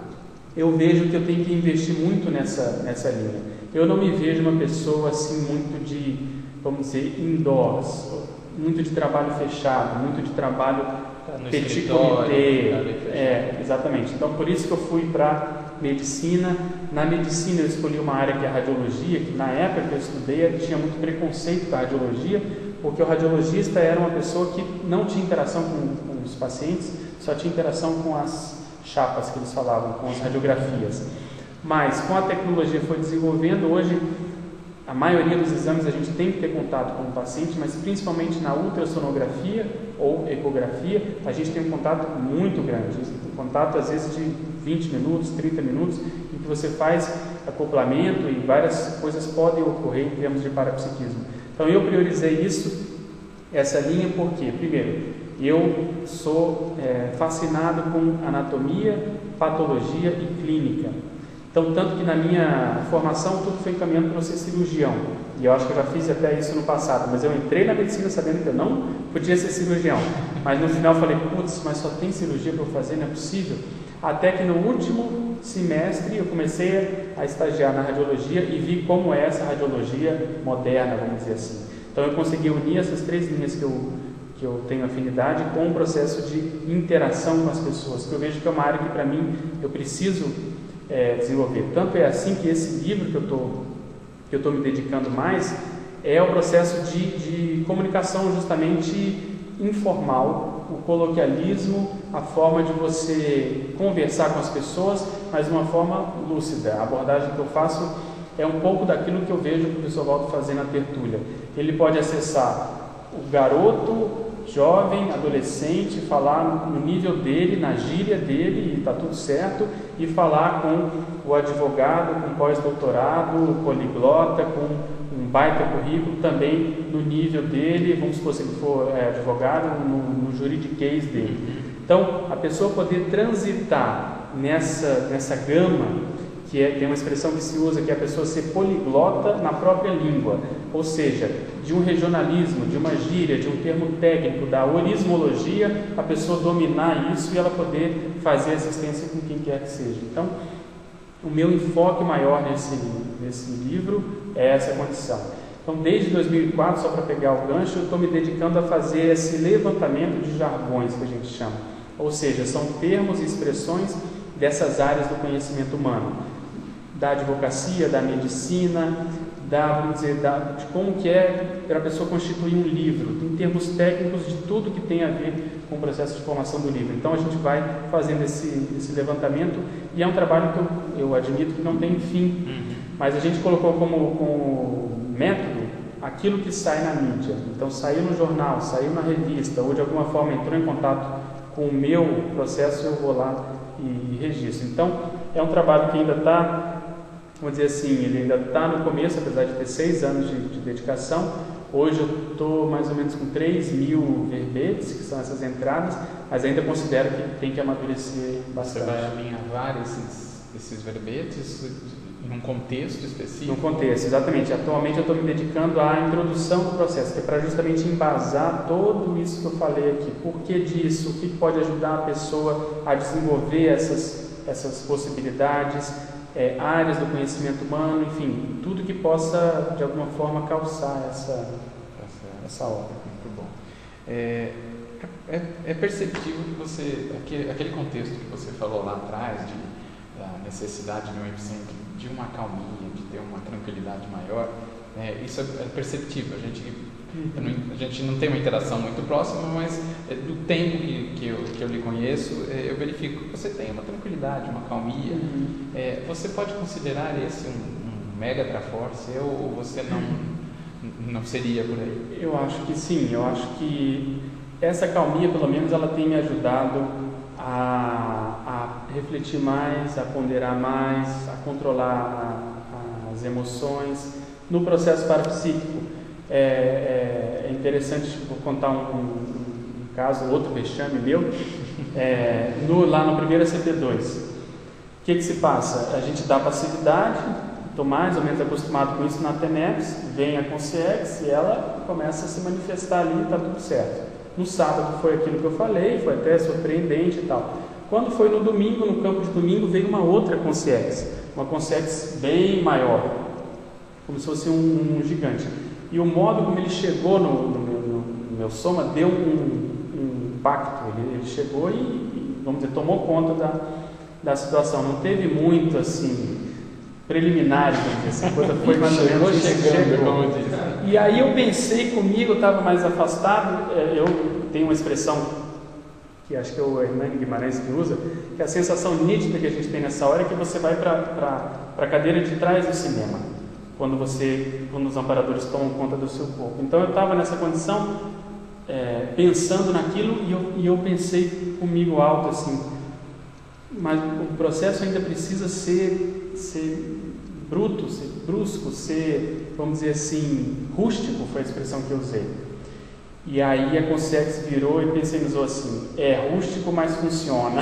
eu vejo que eu tenho que investir muito nessa, nessa linha. Eu não me vejo uma pessoa assim muito de, vamos dizer, indoors, muito de trabalho fechado, muito de trabalho no petit comité. É, exatamente. Então, por isso que eu fui para medicina. Na medicina eu escolhi uma área que é a radiologia, que na época que eu estudei tinha muito preconceito com a radiologia, porque o radiologista era uma pessoa que não tinha interação com, com os pacientes, só tinha interação com as chapas que eles falavam, com as radiografias. Mas com a tecnologia foi desenvolvendo, hoje a maioria dos exames a gente tem que ter contato com o paciente, mas principalmente na ultrassonografia ou ecografia, a gente tem um contato muito grande, um contato às vezes de vinte minutos, trinta minutos, em que você faz acoplamento e várias coisas podem ocorrer em termos de parapsiquismo. Então eu priorizei isso, essa linha, porque, primeiro, eu sou é, fascinado com anatomia, patologia e clínica. Então, tanto que na minha formação tudo foi encaminhando para eu ser cirurgião. E eu acho que eu já fiz até isso no passado. Mas eu entrei na medicina sabendo que eu não podia ser cirurgião. Mas no final eu falei, putz, mas só tem cirurgia para eu fazer, não é possível. Até que no último semestre eu comecei a estagiar na radiologia e vi como é essa radiologia moderna, vamos dizer assim. Então eu consegui unir essas três linhas que eu, que eu tenho afinidade com o processo de interação com as pessoas, que eu vejo que é uma área que para mim eu preciso É, desenvolver. Tanto é assim que esse livro que eu estou que eu estou me dedicando mais é o processo de, de comunicação justamente informal, o coloquialismo, a forma de você conversar com as pessoas, mas de uma forma lúcida. A abordagem que eu faço é um pouco daquilo que eu vejo o professor Waldo fazer na tertúlia. Ele pode acessar o garoto, jovem, adolescente, falar no nível dele, na gíria dele, e está tudo certo, e falar com o advogado, com pós-doutorado, poliglota, com um baita currículo, também no nível dele, vamos supor, se ele for é, advogado, no, no juridiquês dele. Então, a pessoa poder transitar nessa, nessa gama, que é, tem uma expressão que se usa, que é a pessoa ser poliglota na própria língua, ou seja, de um regionalismo, de uma gíria, de um termo técnico, da orismologia, a pessoa dominar isso e ela poder fazer assistência com quem quer que seja. Então, o meu enfoque maior nesse, nesse livro é essa condição. Então, desde dois mil e quatro, só para pegar o gancho, eu estou me dedicando a fazer esse levantamento de jargões, que a gente chama. Ou seja, são termos e expressões dessas áreas do conhecimento humano, da advocacia, da medicina, da, vamos dizer, da, de como que é para a pessoa constituir um livro, em termos técnicos de tudo que tem a ver com o processo de formação do livro. Então a gente vai fazendo esse, esse levantamento e é um trabalho que eu, eu admito que não tem fim, uhum. mas a gente colocou como, como método aquilo que sai na mídia. Então saiu no jornal, saiu na revista, ou de alguma forma entrou em contato com o meu processo, eu vou lá e registro. Então é um trabalho que ainda está, vamos dizer assim, ele ainda está no começo, apesar de ter seis anos de, de dedicação. Hoje eu estou mais ou menos com três mil verbetes, que são essas entradas, mas ainda considero que tem que amadurecer bastante. Você vai alinhavar esses, esses verbetes em um contexto específico? Num contexto, exatamente. Atualmente eu estou me dedicando à introdução do processo, que é para justamente embasar tudo isso que eu falei aqui. Por que disso? O que pode ajudar a pessoa a desenvolver essas, essas possibilidades, É, áreas do conhecimento humano, enfim, tudo que possa, de alguma forma, calçar essa, essa obra. Muito bom. É, é, é perceptível que você, aquele, aquele contexto que você falou lá atrás, de, da necessidade de um epicentro, de uma calmia, de ter uma tranquilidade maior, é, isso é perceptível. A gente, não, a gente não tem uma interação muito próxima, mas do tempo que, que, eu, que eu lhe conheço, eu verifico que você tem uma tranquilidade, uma calmia. Uhum. É, você pode considerar esse um, um mega traforce ou você não, não seria por aí? Eu acho que sim, eu acho que essa calmia, pelo menos, ela tem me ajudado a, a refletir mais, a ponderar mais, a controlar a, as emoções no processo parapsíquico. É, é, é interessante, vou contar um, um, um caso, outro vexame meu, é, no, lá no primeiro C P dois. O que que se passa? A gente dá passividade, estou mais ou menos acostumado com isso na Teneps, vem a Consciex e ela começa a se manifestar ali e está tudo certo. No sábado foi aquilo que eu falei, foi até surpreendente e tal. Quando foi no domingo, no campo de domingo, veio uma outra Consciex, uma Consciex bem maior, como se fosse um, um gigante. E o modo como ele chegou no, no, meu, no meu soma deu um, um impacto. Ele, ele chegou e, e, vamos dizer, tomou conta da, da situação. Não teve muito, assim, preliminar, vamos dizer assim. A coisa foi mais ou menos chegando, chegou. como eu disse. E aí eu pensei comigo, eu estava mais afastado. Eu tenho uma expressão que acho que é o Hernani Guimarães que usa, que a sensação nítida que a gente tem nessa hora é que você vai para a cadeira de trás do cinema. Quando, você, quando os amparadores tomam conta do seu corpo. Então eu estava nessa condição, é, pensando naquilo, e eu, e eu pensei comigo alto assim, mas o processo ainda precisa ser, ser bruto, ser brusco, ser, vamos dizer assim, rústico, foi a expressão que eu usei. E aí a Consciex virou e pensou assim, é rústico, mas funciona.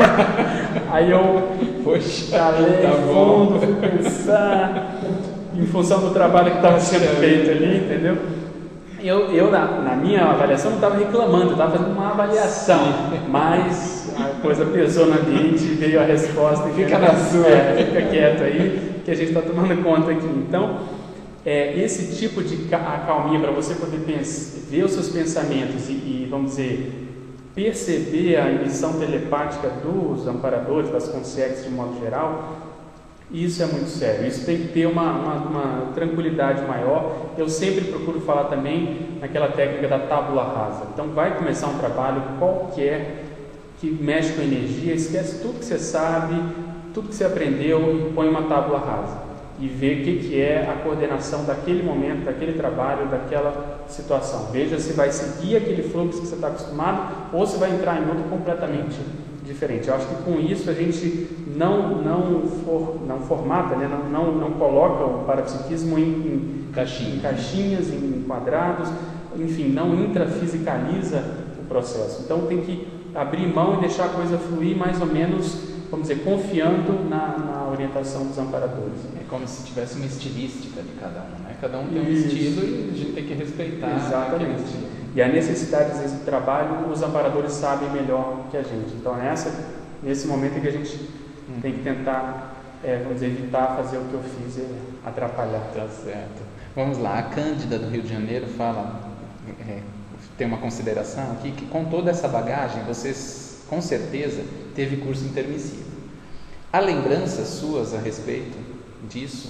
Aí eu calei tá fundo, fui pensar em função do trabalho que estava sendo feito ali, entendeu? Eu, eu na, na minha avaliação, não estava reclamando, eu estava fazendo uma avaliação, mas a coisa pesou no ambiente, veio a resposta. Fica na sua. É, fica quieto aí, que a gente está tomando conta aqui. Então, é, esse tipo de acalmia para você poder pensar, ver os seus pensamentos e, e, vamos dizer, perceber a emissão telepática dos amparadores, das consciências de modo geral, Isso é muito sério, isso tem que ter uma, uma, uma tranquilidade maior. Eu sempre procuro falar também naquela técnica da tábula rasa. Então vai começar um trabalho qualquer que mexe com energia, esquece tudo que você sabe, tudo que você aprendeu e põe uma tábula rasa e vê o que, que é a coordenação daquele momento, daquele trabalho, daquela situação. Veja se vai seguir aquele fluxo que você está acostumado ou se vai entrar em outro completamente diferente. Eu acho que com isso a gente não, não, for, não formata, né? não, não, não coloca o parapsiquismo em, em, Caixinha. em caixinhas, em quadrados, enfim, não intrafisicaliza o processo. Então tem que abrir mão e deixar a coisa fluir mais ou menos, vamos dizer, confiando na, na orientação dos amparadores. É como se tivesse uma estilística de cada um, né? Cada um tem um Isso. estilo e a gente tem que respeitar. Exatamente. E a necessidade às vezes, do trabalho, os amparadores sabem melhor que a gente. Então, nessa, nesse momento em que a gente hum. tem que tentar, é, vamos dizer, evitar fazer o que eu fiz e atrapalhar. Tá certo. Vamos lá, a Cândida do Rio de Janeiro fala, é, tem uma consideração aqui, que com toda essa bagagem, você com certeza teve curso intermissivo. Há lembranças suas a respeito disso?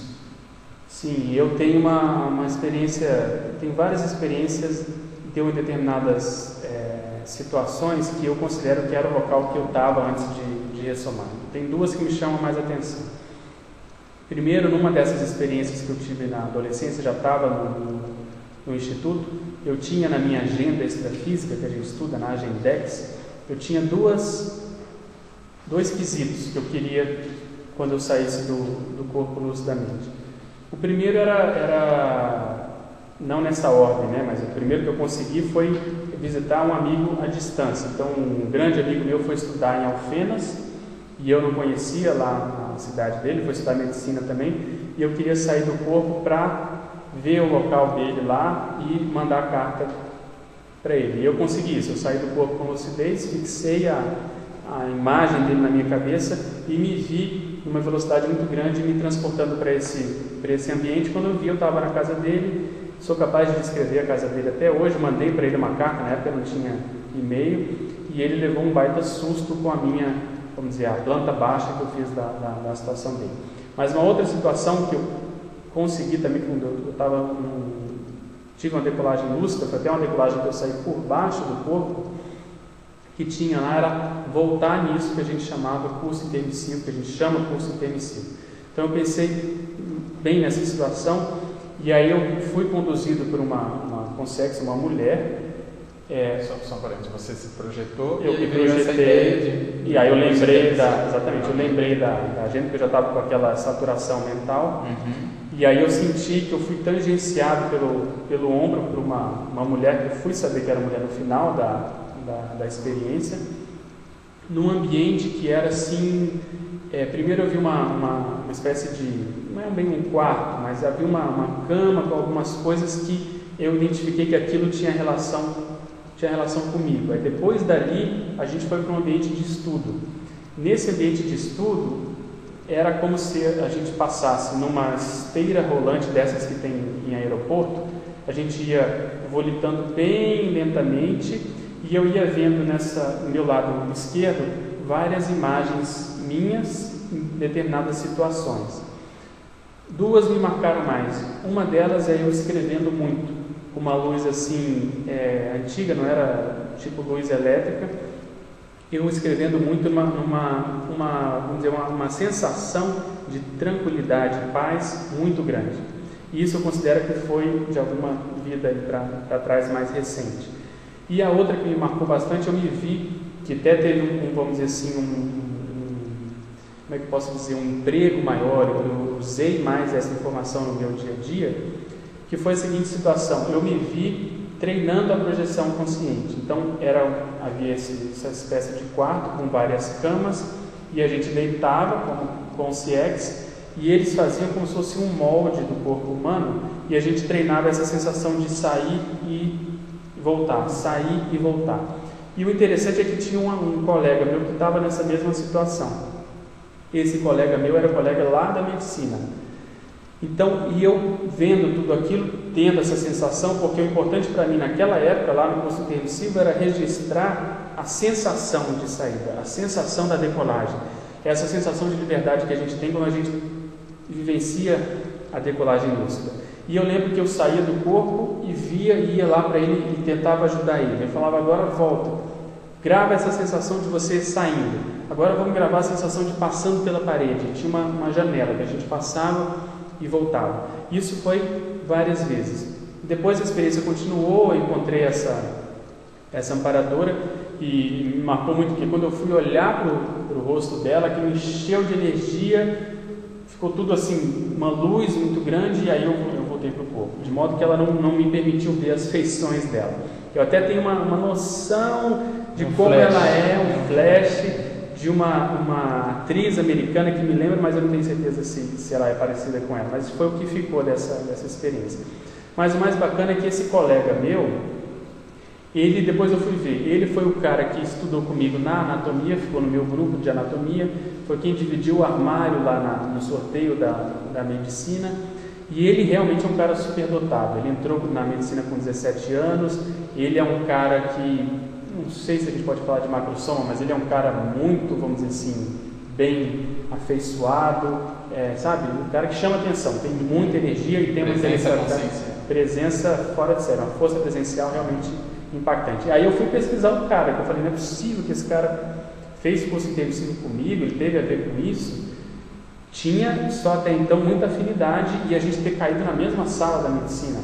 Sim, eu tenho uma, uma experiência, tenho várias experiências, deu em determinadas é, situações que eu considero que era o local que eu estava antes de, de ressomar. Tem duas que me chamam mais atenção. Primeiro, numa dessas experiências que eu tive na adolescência, já estava no, no, no instituto, eu tinha na minha agenda extrafísica, que a gente estuda, na Agendex, eu tinha duas, dois quesitos que eu queria quando eu saísse do, do corpo lucidamente. O primeiro era, era, não nessa ordem, né, mas o primeiro que eu consegui foi visitar um amigo à distância. Então, um grande amigo meu foi estudar em Alfenas, e eu não conhecia lá na cidade dele, foi estudar medicina também, e eu queria sair do corpo para ver o local dele lá e mandar a carta para ele. E eu consegui isso, eu saí do corpo com lucidez, fixei a, a imagem dele na minha cabeça e me vi numa velocidade muito grande me transportando para esse, para esse ambiente. Quando eu vi, eu estava na casa dele, sou capaz de descrever a casa dele até hoje, mandei para ele uma carta, na época não tinha e-mail, e ele levou um baita susto com a minha, vamos dizer, a planta baixa que eu fiz da, da, da situação dele. Mas uma outra situação que eu consegui também, quando eu estava tive uma decolagem lúcida, foi até uma decolagem que eu saí por baixo do corpo, que tinha lá, era voltar nisso que a gente chamava curso intermissivo, que a gente chama curso intermissivo. Então eu pensei bem nessa situação, e aí eu fui conduzido por uma, uma consex, uma mulher. É, só, só um parênteses, você se projetou eu e me veio essa ideia de... E aí eu lembrei da, exatamente, eu lembrei da, da gente, porque eu já estava com aquela saturação mental, uhum. E aí eu senti que eu fui tangenciado pelo, pelo ombro por uma, uma mulher, que eu fui saber que era mulher no final da, da, da experiência, num ambiente que era assim, é, primeiro eu vi uma, uma, uma espécie de, não é bem um quarto, mas havia uma, uma cama com algumas coisas que eu identifiquei que aquilo tinha relação, tinha relação comigo. Aí depois dali a gente foi para um ambiente de estudo. Nesse ambiente de estudo era como se a gente passasse numa esteira rolante dessas que tem em aeroporto, a gente ia volitando bem lentamente e eu ia vendo nessa, no meu lado esquerdo várias imagens minhas em determinadas situações. Duas me marcaram mais. Uma delas é eu escrevendo muito, com uma luz assim, é, antiga, não era tipo luz elétrica, eu escrevendo muito numa, numa uma, vamos dizer, uma, uma sensação de tranquilidade, paz muito grande. E isso eu considero que foi de alguma vida para trás mais recente. E a outra que me marcou bastante, eu me vi, que até teve um, vamos dizer assim, um, um como é que eu posso dizer, um emprego maior, eu usei mais essa informação no meu dia a dia, que foi a seguinte situação: eu me vi treinando a projeção consciente. Então era, havia esse, essa espécie de quarto com várias camas e a gente deitava com, com o C X e eles faziam como se fosse um molde do corpo humano e a gente treinava essa sensação de sair e voltar, sair e voltar. E o interessante é que tinha um, um colega meu que estava nessa mesma situação. Esse colega meu era colega lá da medicina. Então, e eu vendo tudo aquilo, tendo essa sensação, porque o importante para mim naquela época, lá no curso intermissivo, era registrar a sensação de saída, a sensação da decolagem, essa sensação de liberdade que a gente tem quando a gente vivencia a decolagem lúcida. E eu lembro que eu saía do corpo e via, ia lá para ele e tentava ajudar ele. Eu falava, agora volta, grava essa sensação de você saindo. Agora vamos gravar a sensação de passando pela parede. Tinha uma, uma janela que a gente passava e voltava. Isso foi várias vezes. Depois a experiência continuou, eu encontrei essa, essa amparadora e me marcou muito, porque quando eu fui olhar para o rosto dela, aquilo encheu de energia, ficou tudo assim, uma luz muito grande, e aí eu, eu voltei para o corpo, de modo que ela não, não me permitiu ver as feições dela. Eu até tenho uma, uma noção de um como flash. Ela é, um flash de uma, uma atriz americana que me lembra, mas eu não tenho certeza se, se ela é parecida com ela, mas foi o que ficou dessa, dessa experiência. Mas o mais bacana é que esse colega meu, ele, depois eu fui ver, ele foi o cara que estudou comigo na anatomia, ficou no meu grupo de anatomia, foi quem dividiu o armário lá na, no sorteio da, da medicina, e ele realmente é um cara superdotado. Ele entrou na medicina com dezessete anos, ele é um cara que, não sei se a gente pode falar de macrosoma, mas ele é um cara muito, vamos dizer assim, bem afeiçoado, é, sabe? Um cara que chama atenção, tem muita energia e tem uma presença, presença fora de série, uma força presencial realmente impactante. Aí eu fui pesquisar o cara, que eu falei, não é possível que esse cara fez curso intensivo comigo, ele teve a ver com isso. Tinha só até então muita afinidade e a gente ter caído na mesma sala da medicina.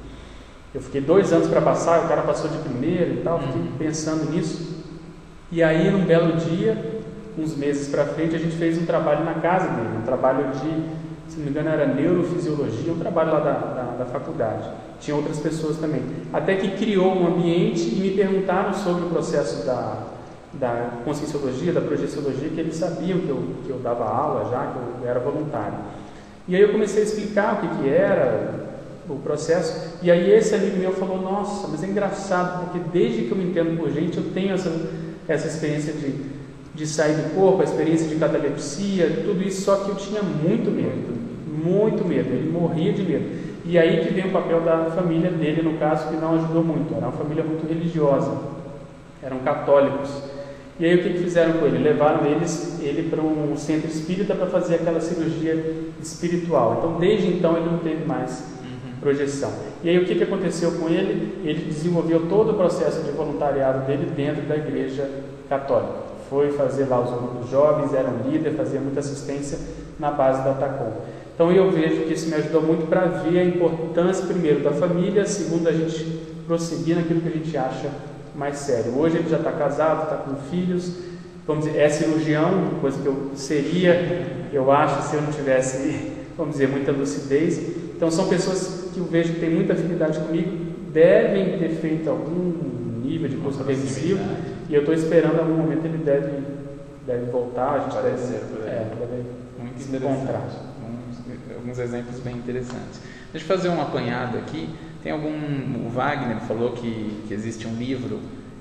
Eu fiquei dois anos para passar, o cara passou de primeiro e tal, fiquei pensando nisso. E aí, num belo dia, uns meses para frente, a gente fez um trabalho na casa dele, um trabalho de, se não me engano, era neurofisiologia, um trabalho lá da, da, da faculdade. Tinha outras pessoas também. Até que criou um ambiente e me perguntaram sobre o processo da, da conscienciologia, da projeciologia, que eles sabiam que eu, que eu dava aula já, que eu era voluntário. E aí eu comecei a explicar o que, que era o processo, e aí esse amigo meu falou, nossa, mas é engraçado, porque desde que eu me entendo por gente, eu tenho essa, essa experiência de, de sair do corpo, a experiência de catalepsia, tudo isso, só que eu tinha muito medo, muito medo, ele morria de medo. E aí que vem o papel da família dele, no caso, que não ajudou muito, era uma família muito religiosa, eram católicos. E aí o que, que fizeram com ele? Levaram eles, ele para um centro espírita para fazer aquela cirurgia espiritual. Então, desde então, ele não teve mais projeção. E aí o que, que aconteceu com ele? Ele desenvolveu todo o processo de voluntariado dele dentro da igreja católica. Foi fazer lá os grupos jovens, era um líder, fazia muita assistência na base da TACOM. Então eu vejo que isso me ajudou muito para ver a importância, primeiro, da família, segundo, a gente prosseguir naquilo que a gente acha mais sério. Hoje ele já está casado, está com filhos, vamos dizer, é cirurgião, coisa que eu seria, eu acho, se eu não tivesse, vamos dizer, muita lucidez. Então são pessoas que eu vejo que têm muita afinidade comigo, devem ter feito algum nível de curso permissivo, e eu estou esperando, em algum momento ele deve, deve voltar, a gente deve, é, deve muito se encontrar. Alguns, alguns exemplos bem interessantes. Deixa eu fazer um apanhado aqui. Tem algum, o Wagner falou que, que existe um livro,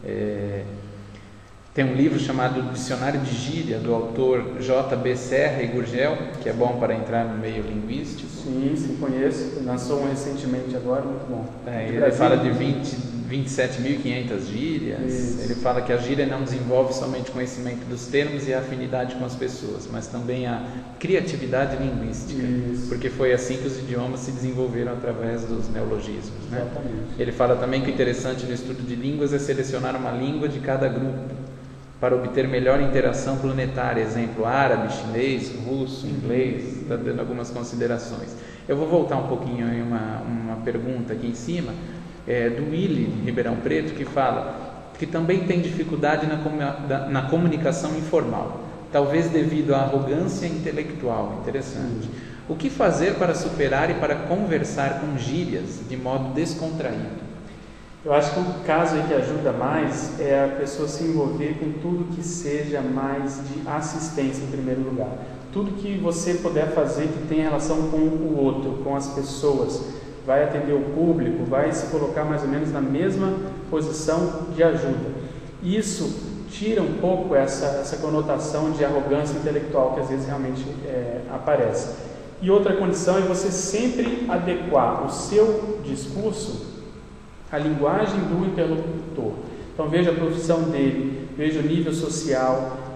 é, tem um livro chamado Dicionário de Gíria, do autor J B Serra e Gurgel, que é bom para entrar no meio linguístico. Sim, sim, conheço. Lançou um recentemente agora, muito bom. É, ele fala de vinte, vinte e sete mil e quinhentas gírias. Isso. Ele fala que a gíria não desenvolve somente conhecimento dos termos e a afinidade com as pessoas, mas também a criatividade linguística. Isso. Porque foi assim que os idiomas se desenvolveram através dos neologismos. Né? Exatamente. Ele fala também que o interessante no estudo de línguas é selecionar uma língua de cada grupo para obter melhor interação planetária, exemplo, árabe, chinês, russo, inglês, está dando algumas considerações. Eu vou voltar um pouquinho em uma, uma pergunta aqui em cima, é, do Willy, de Ribeirão Preto, que fala que também tem dificuldade na, na comunicação informal, talvez devido à arrogância intelectual. Interessante. O que fazer para superar e para conversar com gírias de modo descontraído? Eu acho que o caso aí que ajuda mais é a pessoa se envolver com tudo que seja mais de assistência em primeiro lugar. Tudo que você puder fazer que tenha relação com o outro, com as pessoas, vai atender o público, vai se colocar mais ou menos na mesma posição de ajuda. Isso tira um pouco essa, essa conotação de arrogância intelectual que às vezes realmente é, aparece. E outra condição é você sempre adequar o seu discurso a linguagem do interlocutor. Então veja a profissão dele, veja o nível social,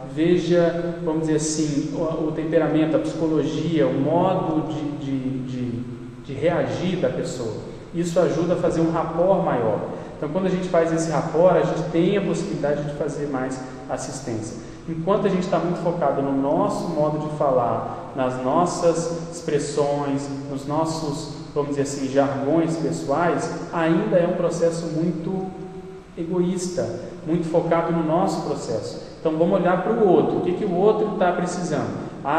veja, vamos dizer assim, o, o temperamento, a psicologia, o modo de, de, de, de reagir da pessoa. Isso ajuda a fazer um rapport maior. Então, quando a gente faz esse rapport, a gente tem a possibilidade de fazer mais assistência. Enquanto a gente está muito focado no nosso modo de falar, nas nossas expressões, nos nossos, vamos dizer assim, jargões pessoais, ainda é um processo muito egoísta, muito focado no nosso processo. Então, vamos olhar para o outro. O que, que o outro está precisando?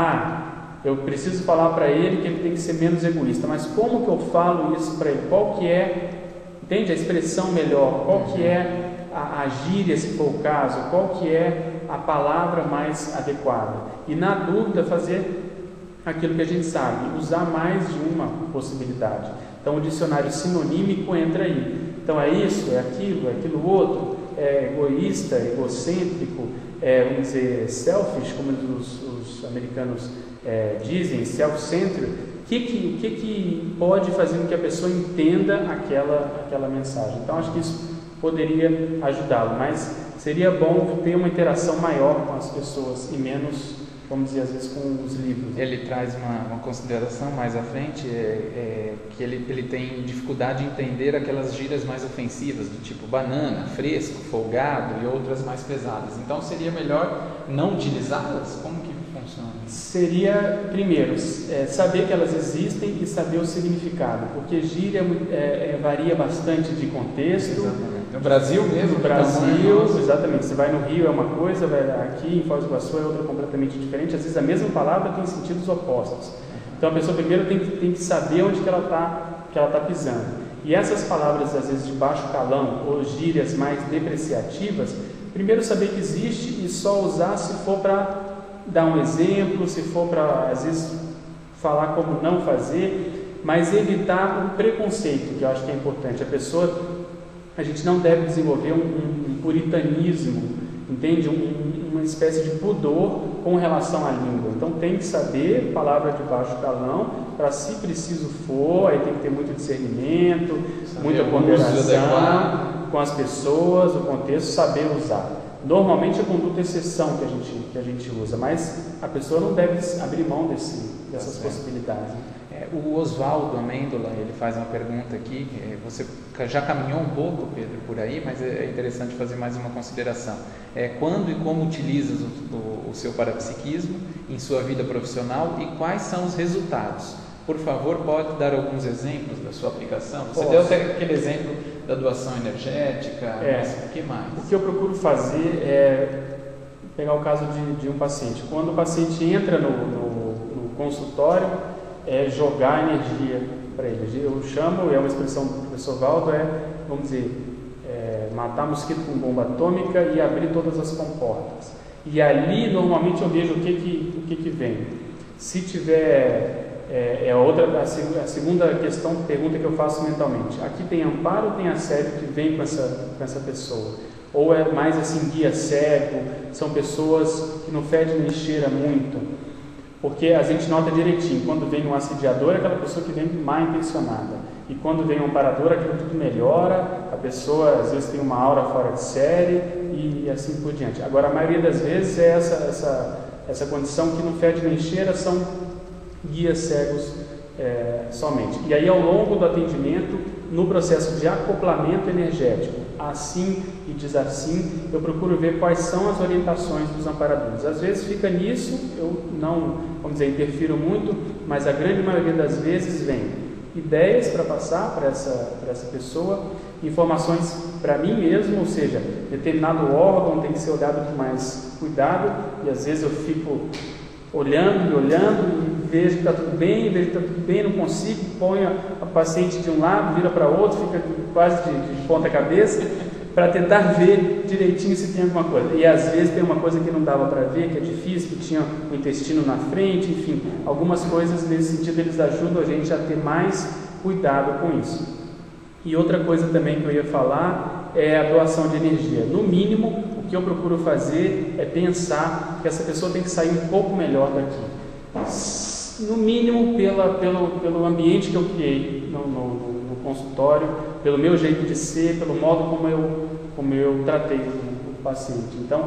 Ah, eu preciso falar para ele que ele tem que ser menos egoísta. Mas como que eu falo isso para ele? Qual que é, entende, a expressão melhor? Qual que é a, a gíria, se for o caso? Qual que é a palavra mais adequada? E na dúvida, fazer aquilo que a gente sabe, usar mais de uma possibilidade. Então, o dicionário sinonímico entra aí. Então, é isso, é aquilo, é aquilo outro, é egoísta, egocêntrico, é, vamos dizer, selfish, como os, os americanos é, dizem, self-centered. O que, que, que, que pode fazer com que a pessoa entenda aquela, aquela mensagem? Então, acho que isso poderia ajudá-lo, mas seria bom ter uma interação maior com as pessoas e menos, vamos dizer, às vezes com os livros. Ele traz uma, uma consideração mais à frente, é, é, que ele, ele tem dificuldade em entender aquelas gírias mais ofensivas, do tipo banana, fresco, folgado e outras mais pesadas. Então, seria melhor não utilizá-las? Como que funciona? Seria, primeiro, é, saber que elas existem e saber o significado, porque gíria é, é, varia bastante de contexto. Exatamente. No Brasil mesmo? No Brasil, exatamente. Você vai no Rio é uma coisa, vai aqui em Foz do Iguaçu é outra completamente diferente. Às vezes a mesma palavra tem sentidos opostos. Então a pessoa primeiro tem que, tem que saber onde que ela está que ela tá pisando. E essas palavras, às vezes de baixo calão ou gírias mais depreciativas, primeiro saber que existe e só usar se for para dar um exemplo, se for para, às vezes, falar como não fazer, mas evitar o preconceito, que eu acho que é importante. A pessoa, a gente não deve desenvolver um, um, um puritanismo, entende? Um, uma espécie de pudor com relação à língua. Então tem que saber palavra de baixo calão, para se preciso for, aí tem que ter muito discernimento, saber muita ponderação com as pessoas, o contexto, saber usar. Normalmente é conduta exceção que a gente, que a gente usa, mas a pessoa não deve abrir mão desse, dessas é. possibilidades. É, o Oswaldo Amêndola, ele faz uma pergunta aqui, você já caminhou um pouco, Pedro, por aí, mas é interessante fazer mais uma consideração. É, quando e como utilizas o, o, o seu parapsiquismo em sua vida profissional e quais são os resultados? Por favor, pode dar alguns exemplos da sua aplicação? Você Posso. deu até aquele exemplo da doação energética, é, mas o que mais? O que eu procuro fazer é pegar o caso de, de um paciente. Quando o paciente entra no, no, no consultório, é jogar energia para ele. Eu chamo, é uma expressão do professor Valdo, é, vamos dizer, é, matar mosquito com bomba atômica e abrir todas as comportas. E ali, normalmente, eu vejo o que que, o que, que vem. Se tiver... É, é outra, a, a segunda questão, pergunta que eu faço mentalmente. Aqui tem amparo ou tem assédio que vem com essa, com essa pessoa? Ou é mais assim, guia cego? São pessoas que não fedem nem cheira muito? Porque a gente nota direitinho, quando vem um assediador, é aquela pessoa que vem mal intencionada. E quando vem um amparador, aquilo tudo melhora, a pessoa às vezes tem uma aura fora de série e, e assim por diante. Agora, a maioria das vezes é essa, essa, essa condição que não fede nem cheira, são guias cegos é, somente. E aí, ao longo do atendimento, no processo de acoplamento energético, assim e diz assim, eu procuro ver quais são as orientações dos amparadores. Às vezes fica nisso, eu não, vamos dizer, interfiro muito, mas a grande maioria das vezes vem ideias para passar para essa, para essa pessoa, informações para mim mesmo, ou seja, determinado órgão tem que ser olhado com mais cuidado, e às vezes eu fico olhando e olhando e vejo que está tudo bem, vejo que está tudo bem, não consigo, ponho a, a paciente de um lado, vira para outro, fica quase de, de ponta cabeça, para tentar ver direitinho se tem alguma coisa. E às vezes tem uma coisa que não dava para ver, que é difícil, que tinha o intestino na frente, enfim, algumas coisas nesse sentido eles ajudam a gente a ter mais cuidado com isso. E outra coisa também que eu ia falar é a doação de energia. No mínimo, o que eu procuro fazer é pensar que essa pessoa tem que sair um pouco melhor daqui. No mínimo, pela, pelo, pelo ambiente que eu criei no, no, no consultório, pelo meu jeito de ser, pelo modo como eu, como eu tratei o, o paciente. Então,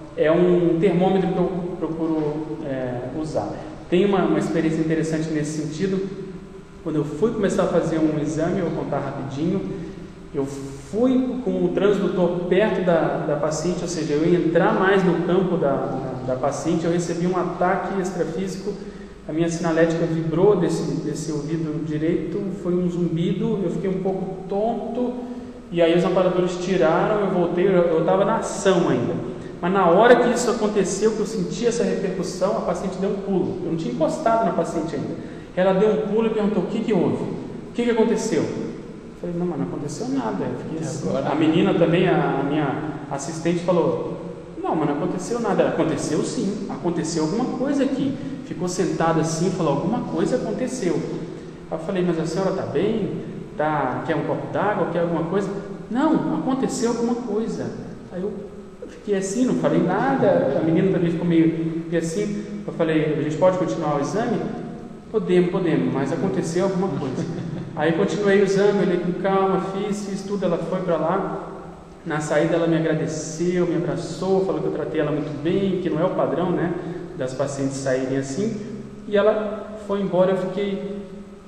é um termômetro que eu procuro é, usar. Tem uma, uma experiência interessante nesse sentido. Quando eu fui começar a fazer um exame, eu vou contar rapidinho, eu fui com o transdutor perto da, da paciente, ou seja, eu ia entrar mais no campo da, da, da paciente, eu recebi um ataque extrafísico, a minha sinalética vibrou desse, desse ouvido direito, foi um zumbido, eu fiquei um pouco tonto, e aí os amparadores tiraram, eu voltei, eu estava na ação ainda. Mas na hora que isso aconteceu, que eu senti essa repercussão, a paciente deu um pulo. Eu não tinha encostado na paciente ainda. Ela deu um pulo e perguntou: o que que houve? O que que aconteceu? Eu falei: não, mas não aconteceu nada. Eu fiquei assim. A menina também, a minha assistente, falou: não, mas não aconteceu nada. Ela: aconteceu sim, aconteceu alguma coisa aqui. Ficou sentada assim e falou: alguma coisa aconteceu. Eu falei: mas a senhora está bem? Tá, quer um copo d'água? Quer alguma coisa? Não, aconteceu alguma coisa. Aí eu fiquei assim, não falei nada. A menina também ficou meio assim. Eu falei: a gente pode continuar o exame? Podemos, podemos, mas aconteceu alguma coisa. Aí continuei o exame, olhei com calma, fiz, fiz tudo. Ela foi para lá. Na saída ela me agradeceu, me abraçou, falou que eu tratei ela muito bem, que não é o padrão, né, das pacientes saírem assim. E ela foi embora. Eu fiquei: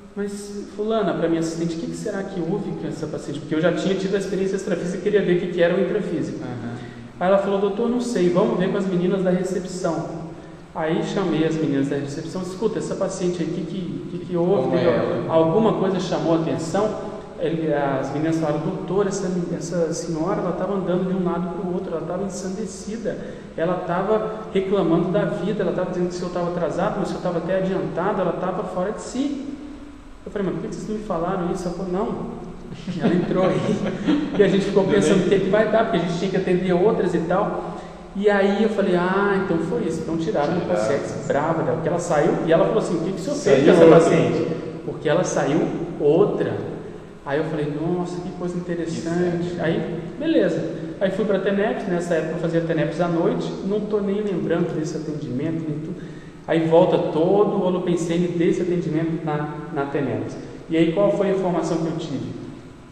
mas fulana, para minha assistente, o que, que será que houve com essa paciente? Porque eu já tinha tido a experiência extrafísica e queria ver o que, que era o intrafísico. Uhum. Aí ela falou: doutor, não sei, vamos ver com as meninas da recepção. Aí chamei as meninas da recepção: escuta, essa paciente aí, o que, que, que, que houve? É alguma coisa chamou a atenção? Ele, as meninas falaram: doutor, essa, essa senhora, ela estava andando de um lado para o outro, ela estava ensandecida, ela estava reclamando da vida, ela estava dizendo que se eu estava atrasado, mas se eu estava até adiantado, ela estava fora de si. Eu falei: mas por que vocês não me falaram isso? Ela falou: não. Ela entrou aí e a gente ficou pensando o que, que vai dar, porque a gente tinha que atender outras e tal. E aí eu falei: ah, então foi isso. Então tiraram o Consex, brava dela, porque ela saiu e ela falou assim: o que, que o senhor fez com essa paciente? Porque ela saiu outra. Aí eu falei: nossa, que coisa interessante. Aí, beleza. Aí fui para a TENEPS, nessa época eu fazia TENEPS à noite, não estou nem lembrando desse atendimento, nem tudo. Aí volta todo o Holopensene desse atendimento na, na TENEPS. E aí qual foi a informação que eu tive?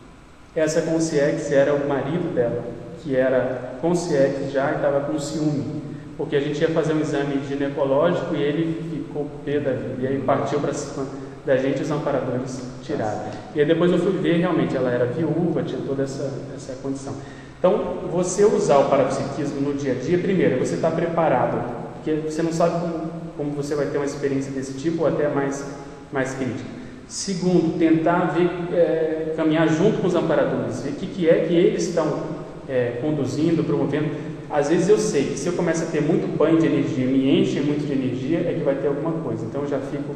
Essa Consciex era o marido dela, que era Consciex já e estava com ciúme, porque a gente ia fazer um exame ginecológico e ele ficou pé da vida, e aí partiu para cima da gente, os amparadores tiraram. E aí depois eu fui ver, realmente ela era viúva, tinha toda essa, essa condição. Então, você usar o parapsiquismo no dia a dia, primeiro, você está preparado, porque você não sabe como, como você vai ter uma experiência desse tipo ou até mais, mais crítica. Segundo, tentar ver, é, caminhar junto com os amparadores, ver o que, que é que eles estão é, conduzindo, promovendo. Às vezes eu sei que se eu começo a ter muito banho de energia, me enche muito de energia, é que vai ter alguma coisa. Então eu já fico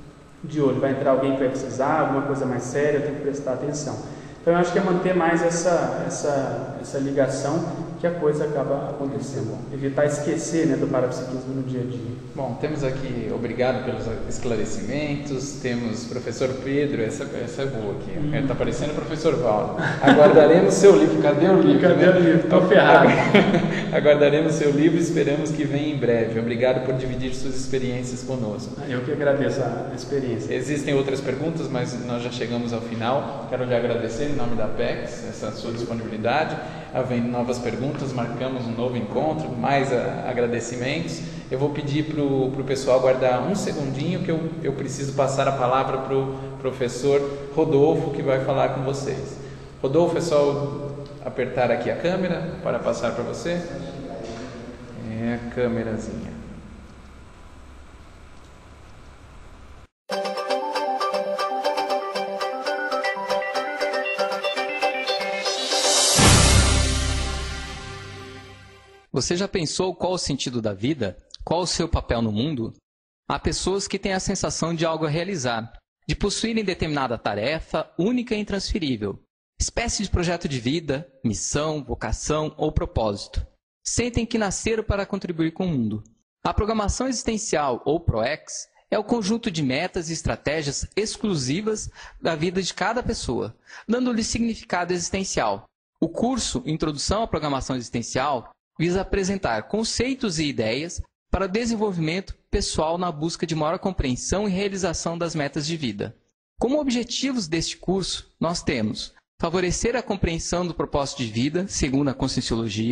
de olho, vai entrar alguém que vai precisar, alguma coisa mais séria, eu tenho que prestar atenção. Então eu acho que é manter mais essa, essa, essa ligação que a coisa acaba acontecendo. Evitar esquecer, né, do parapsiquismo no dia a dia. Bom, temos aqui, obrigado pelos esclarecimentos, temos professor Pedro, essa, essa é boa aqui, está hum. aparecendo o professor Valdo. Aguardaremos seu livro, cadê o livro? Cadê né? o livro? Estou ferrado. Aguardaremos seu livro e esperamos que venha em breve. Obrigado por dividir suas experiências conosco. Eu que agradeço a experiência. Existem outras perguntas, mas nós já chegamos ao final. Quero lhe agradecer em nome da Apex, essa sua disponibilidade. Havendo novas perguntas, marcamos um novo encontro, mais a, agradecimentos. Eu vou pedir para o pessoal aguardar um segundinho, que eu, eu preciso passar a palavra para o professor Rodolfo, que vai falar com vocês. Rodolfo, é só apertar aqui a câmera para passar para você. É a câmerazinha. Você já pensou qual o sentido da vida? Qual o seu papel no mundo? Há pessoas que têm a sensação de algo a realizar, de possuírem determinada tarefa única e intransferível, espécie de projeto de vida, missão, vocação ou propósito. Sentem que nasceram para contribuir com o mundo. A programação existencial, ou ProEx, é o conjunto de metas e estratégias exclusivas da vida de cada pessoa, dando-lhe significado existencial. O curso Introdução à Programação Existencial visa apresentar conceitos e ideias para o desenvolvimento pessoal na busca de maior compreensão e realização das metas de vida. Como objetivos deste curso, nós temos favorecer a compreensão do propósito de vida, segundo a Conscienciologia,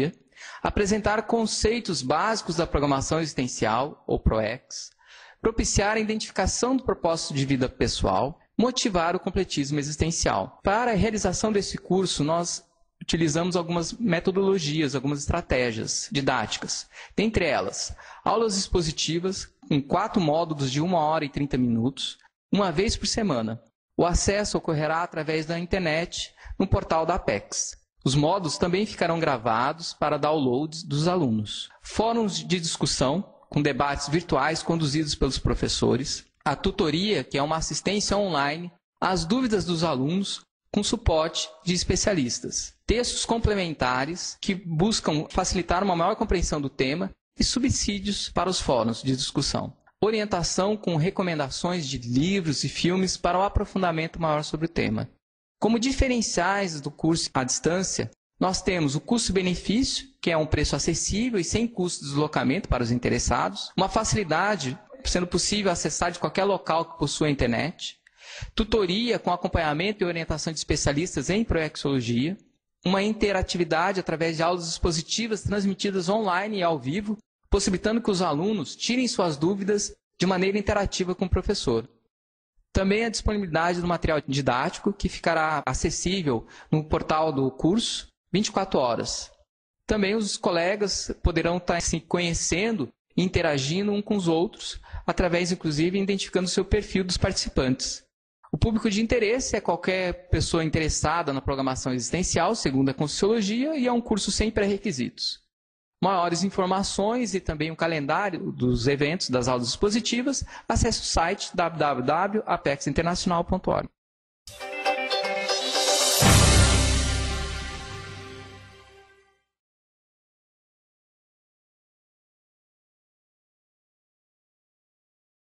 apresentar conceitos básicos da programação existencial, ou ProEx, propiciar a identificação do propósito de vida pessoal, motivar o completismo existencial. Para a realização desse curso, nós utilizamos algumas metodologias, algumas estratégias didáticas. Dentre elas, aulas expositivas com quatro módulos de uma hora e trinta minutos, uma vez por semana. O acesso ocorrerá através da internet no portal da Apex. Os módulos também ficarão gravados para downloads dos alunos. Fóruns de discussão com debates virtuais conduzidos pelos professores. A tutoria, que é uma assistência online às dúvidas dos alunos com suporte de especialistas. Textos complementares que buscam facilitar uma maior compreensão do tema e subsídios para os fóruns de discussão. Orientação com recomendações de livros e filmes para o aprofundamento maior sobre o tema. Como diferenciais do curso à distância, nós temos o custo-benefício, que é um preço acessível e sem custo de deslocamento para os interessados, uma facilidade, sendo possível acessar de qualquer local que possua internet, tutoria com acompanhamento e orientação de especialistas em proexologia, uma interatividade através de aulas expositivas transmitidas online e ao vivo, possibilitando que os alunos tirem suas dúvidas de maneira interativa com o professor. Também a disponibilidade do material didático, que ficará acessível no portal do curso vinte e quatro horas. Também os colegas poderão estar se conhecendo e interagindo uns com os outros, através, inclusive, identificando o seu perfil dos participantes. O público de interesse é qualquer pessoa interessada na programação existencial, segundo a Conscienciologia, e é um curso sem pré-requisitos. Maiores informações e também o calendário dos eventos das aulas expositivas, acesse o site w w w ponto apex internacional ponto org.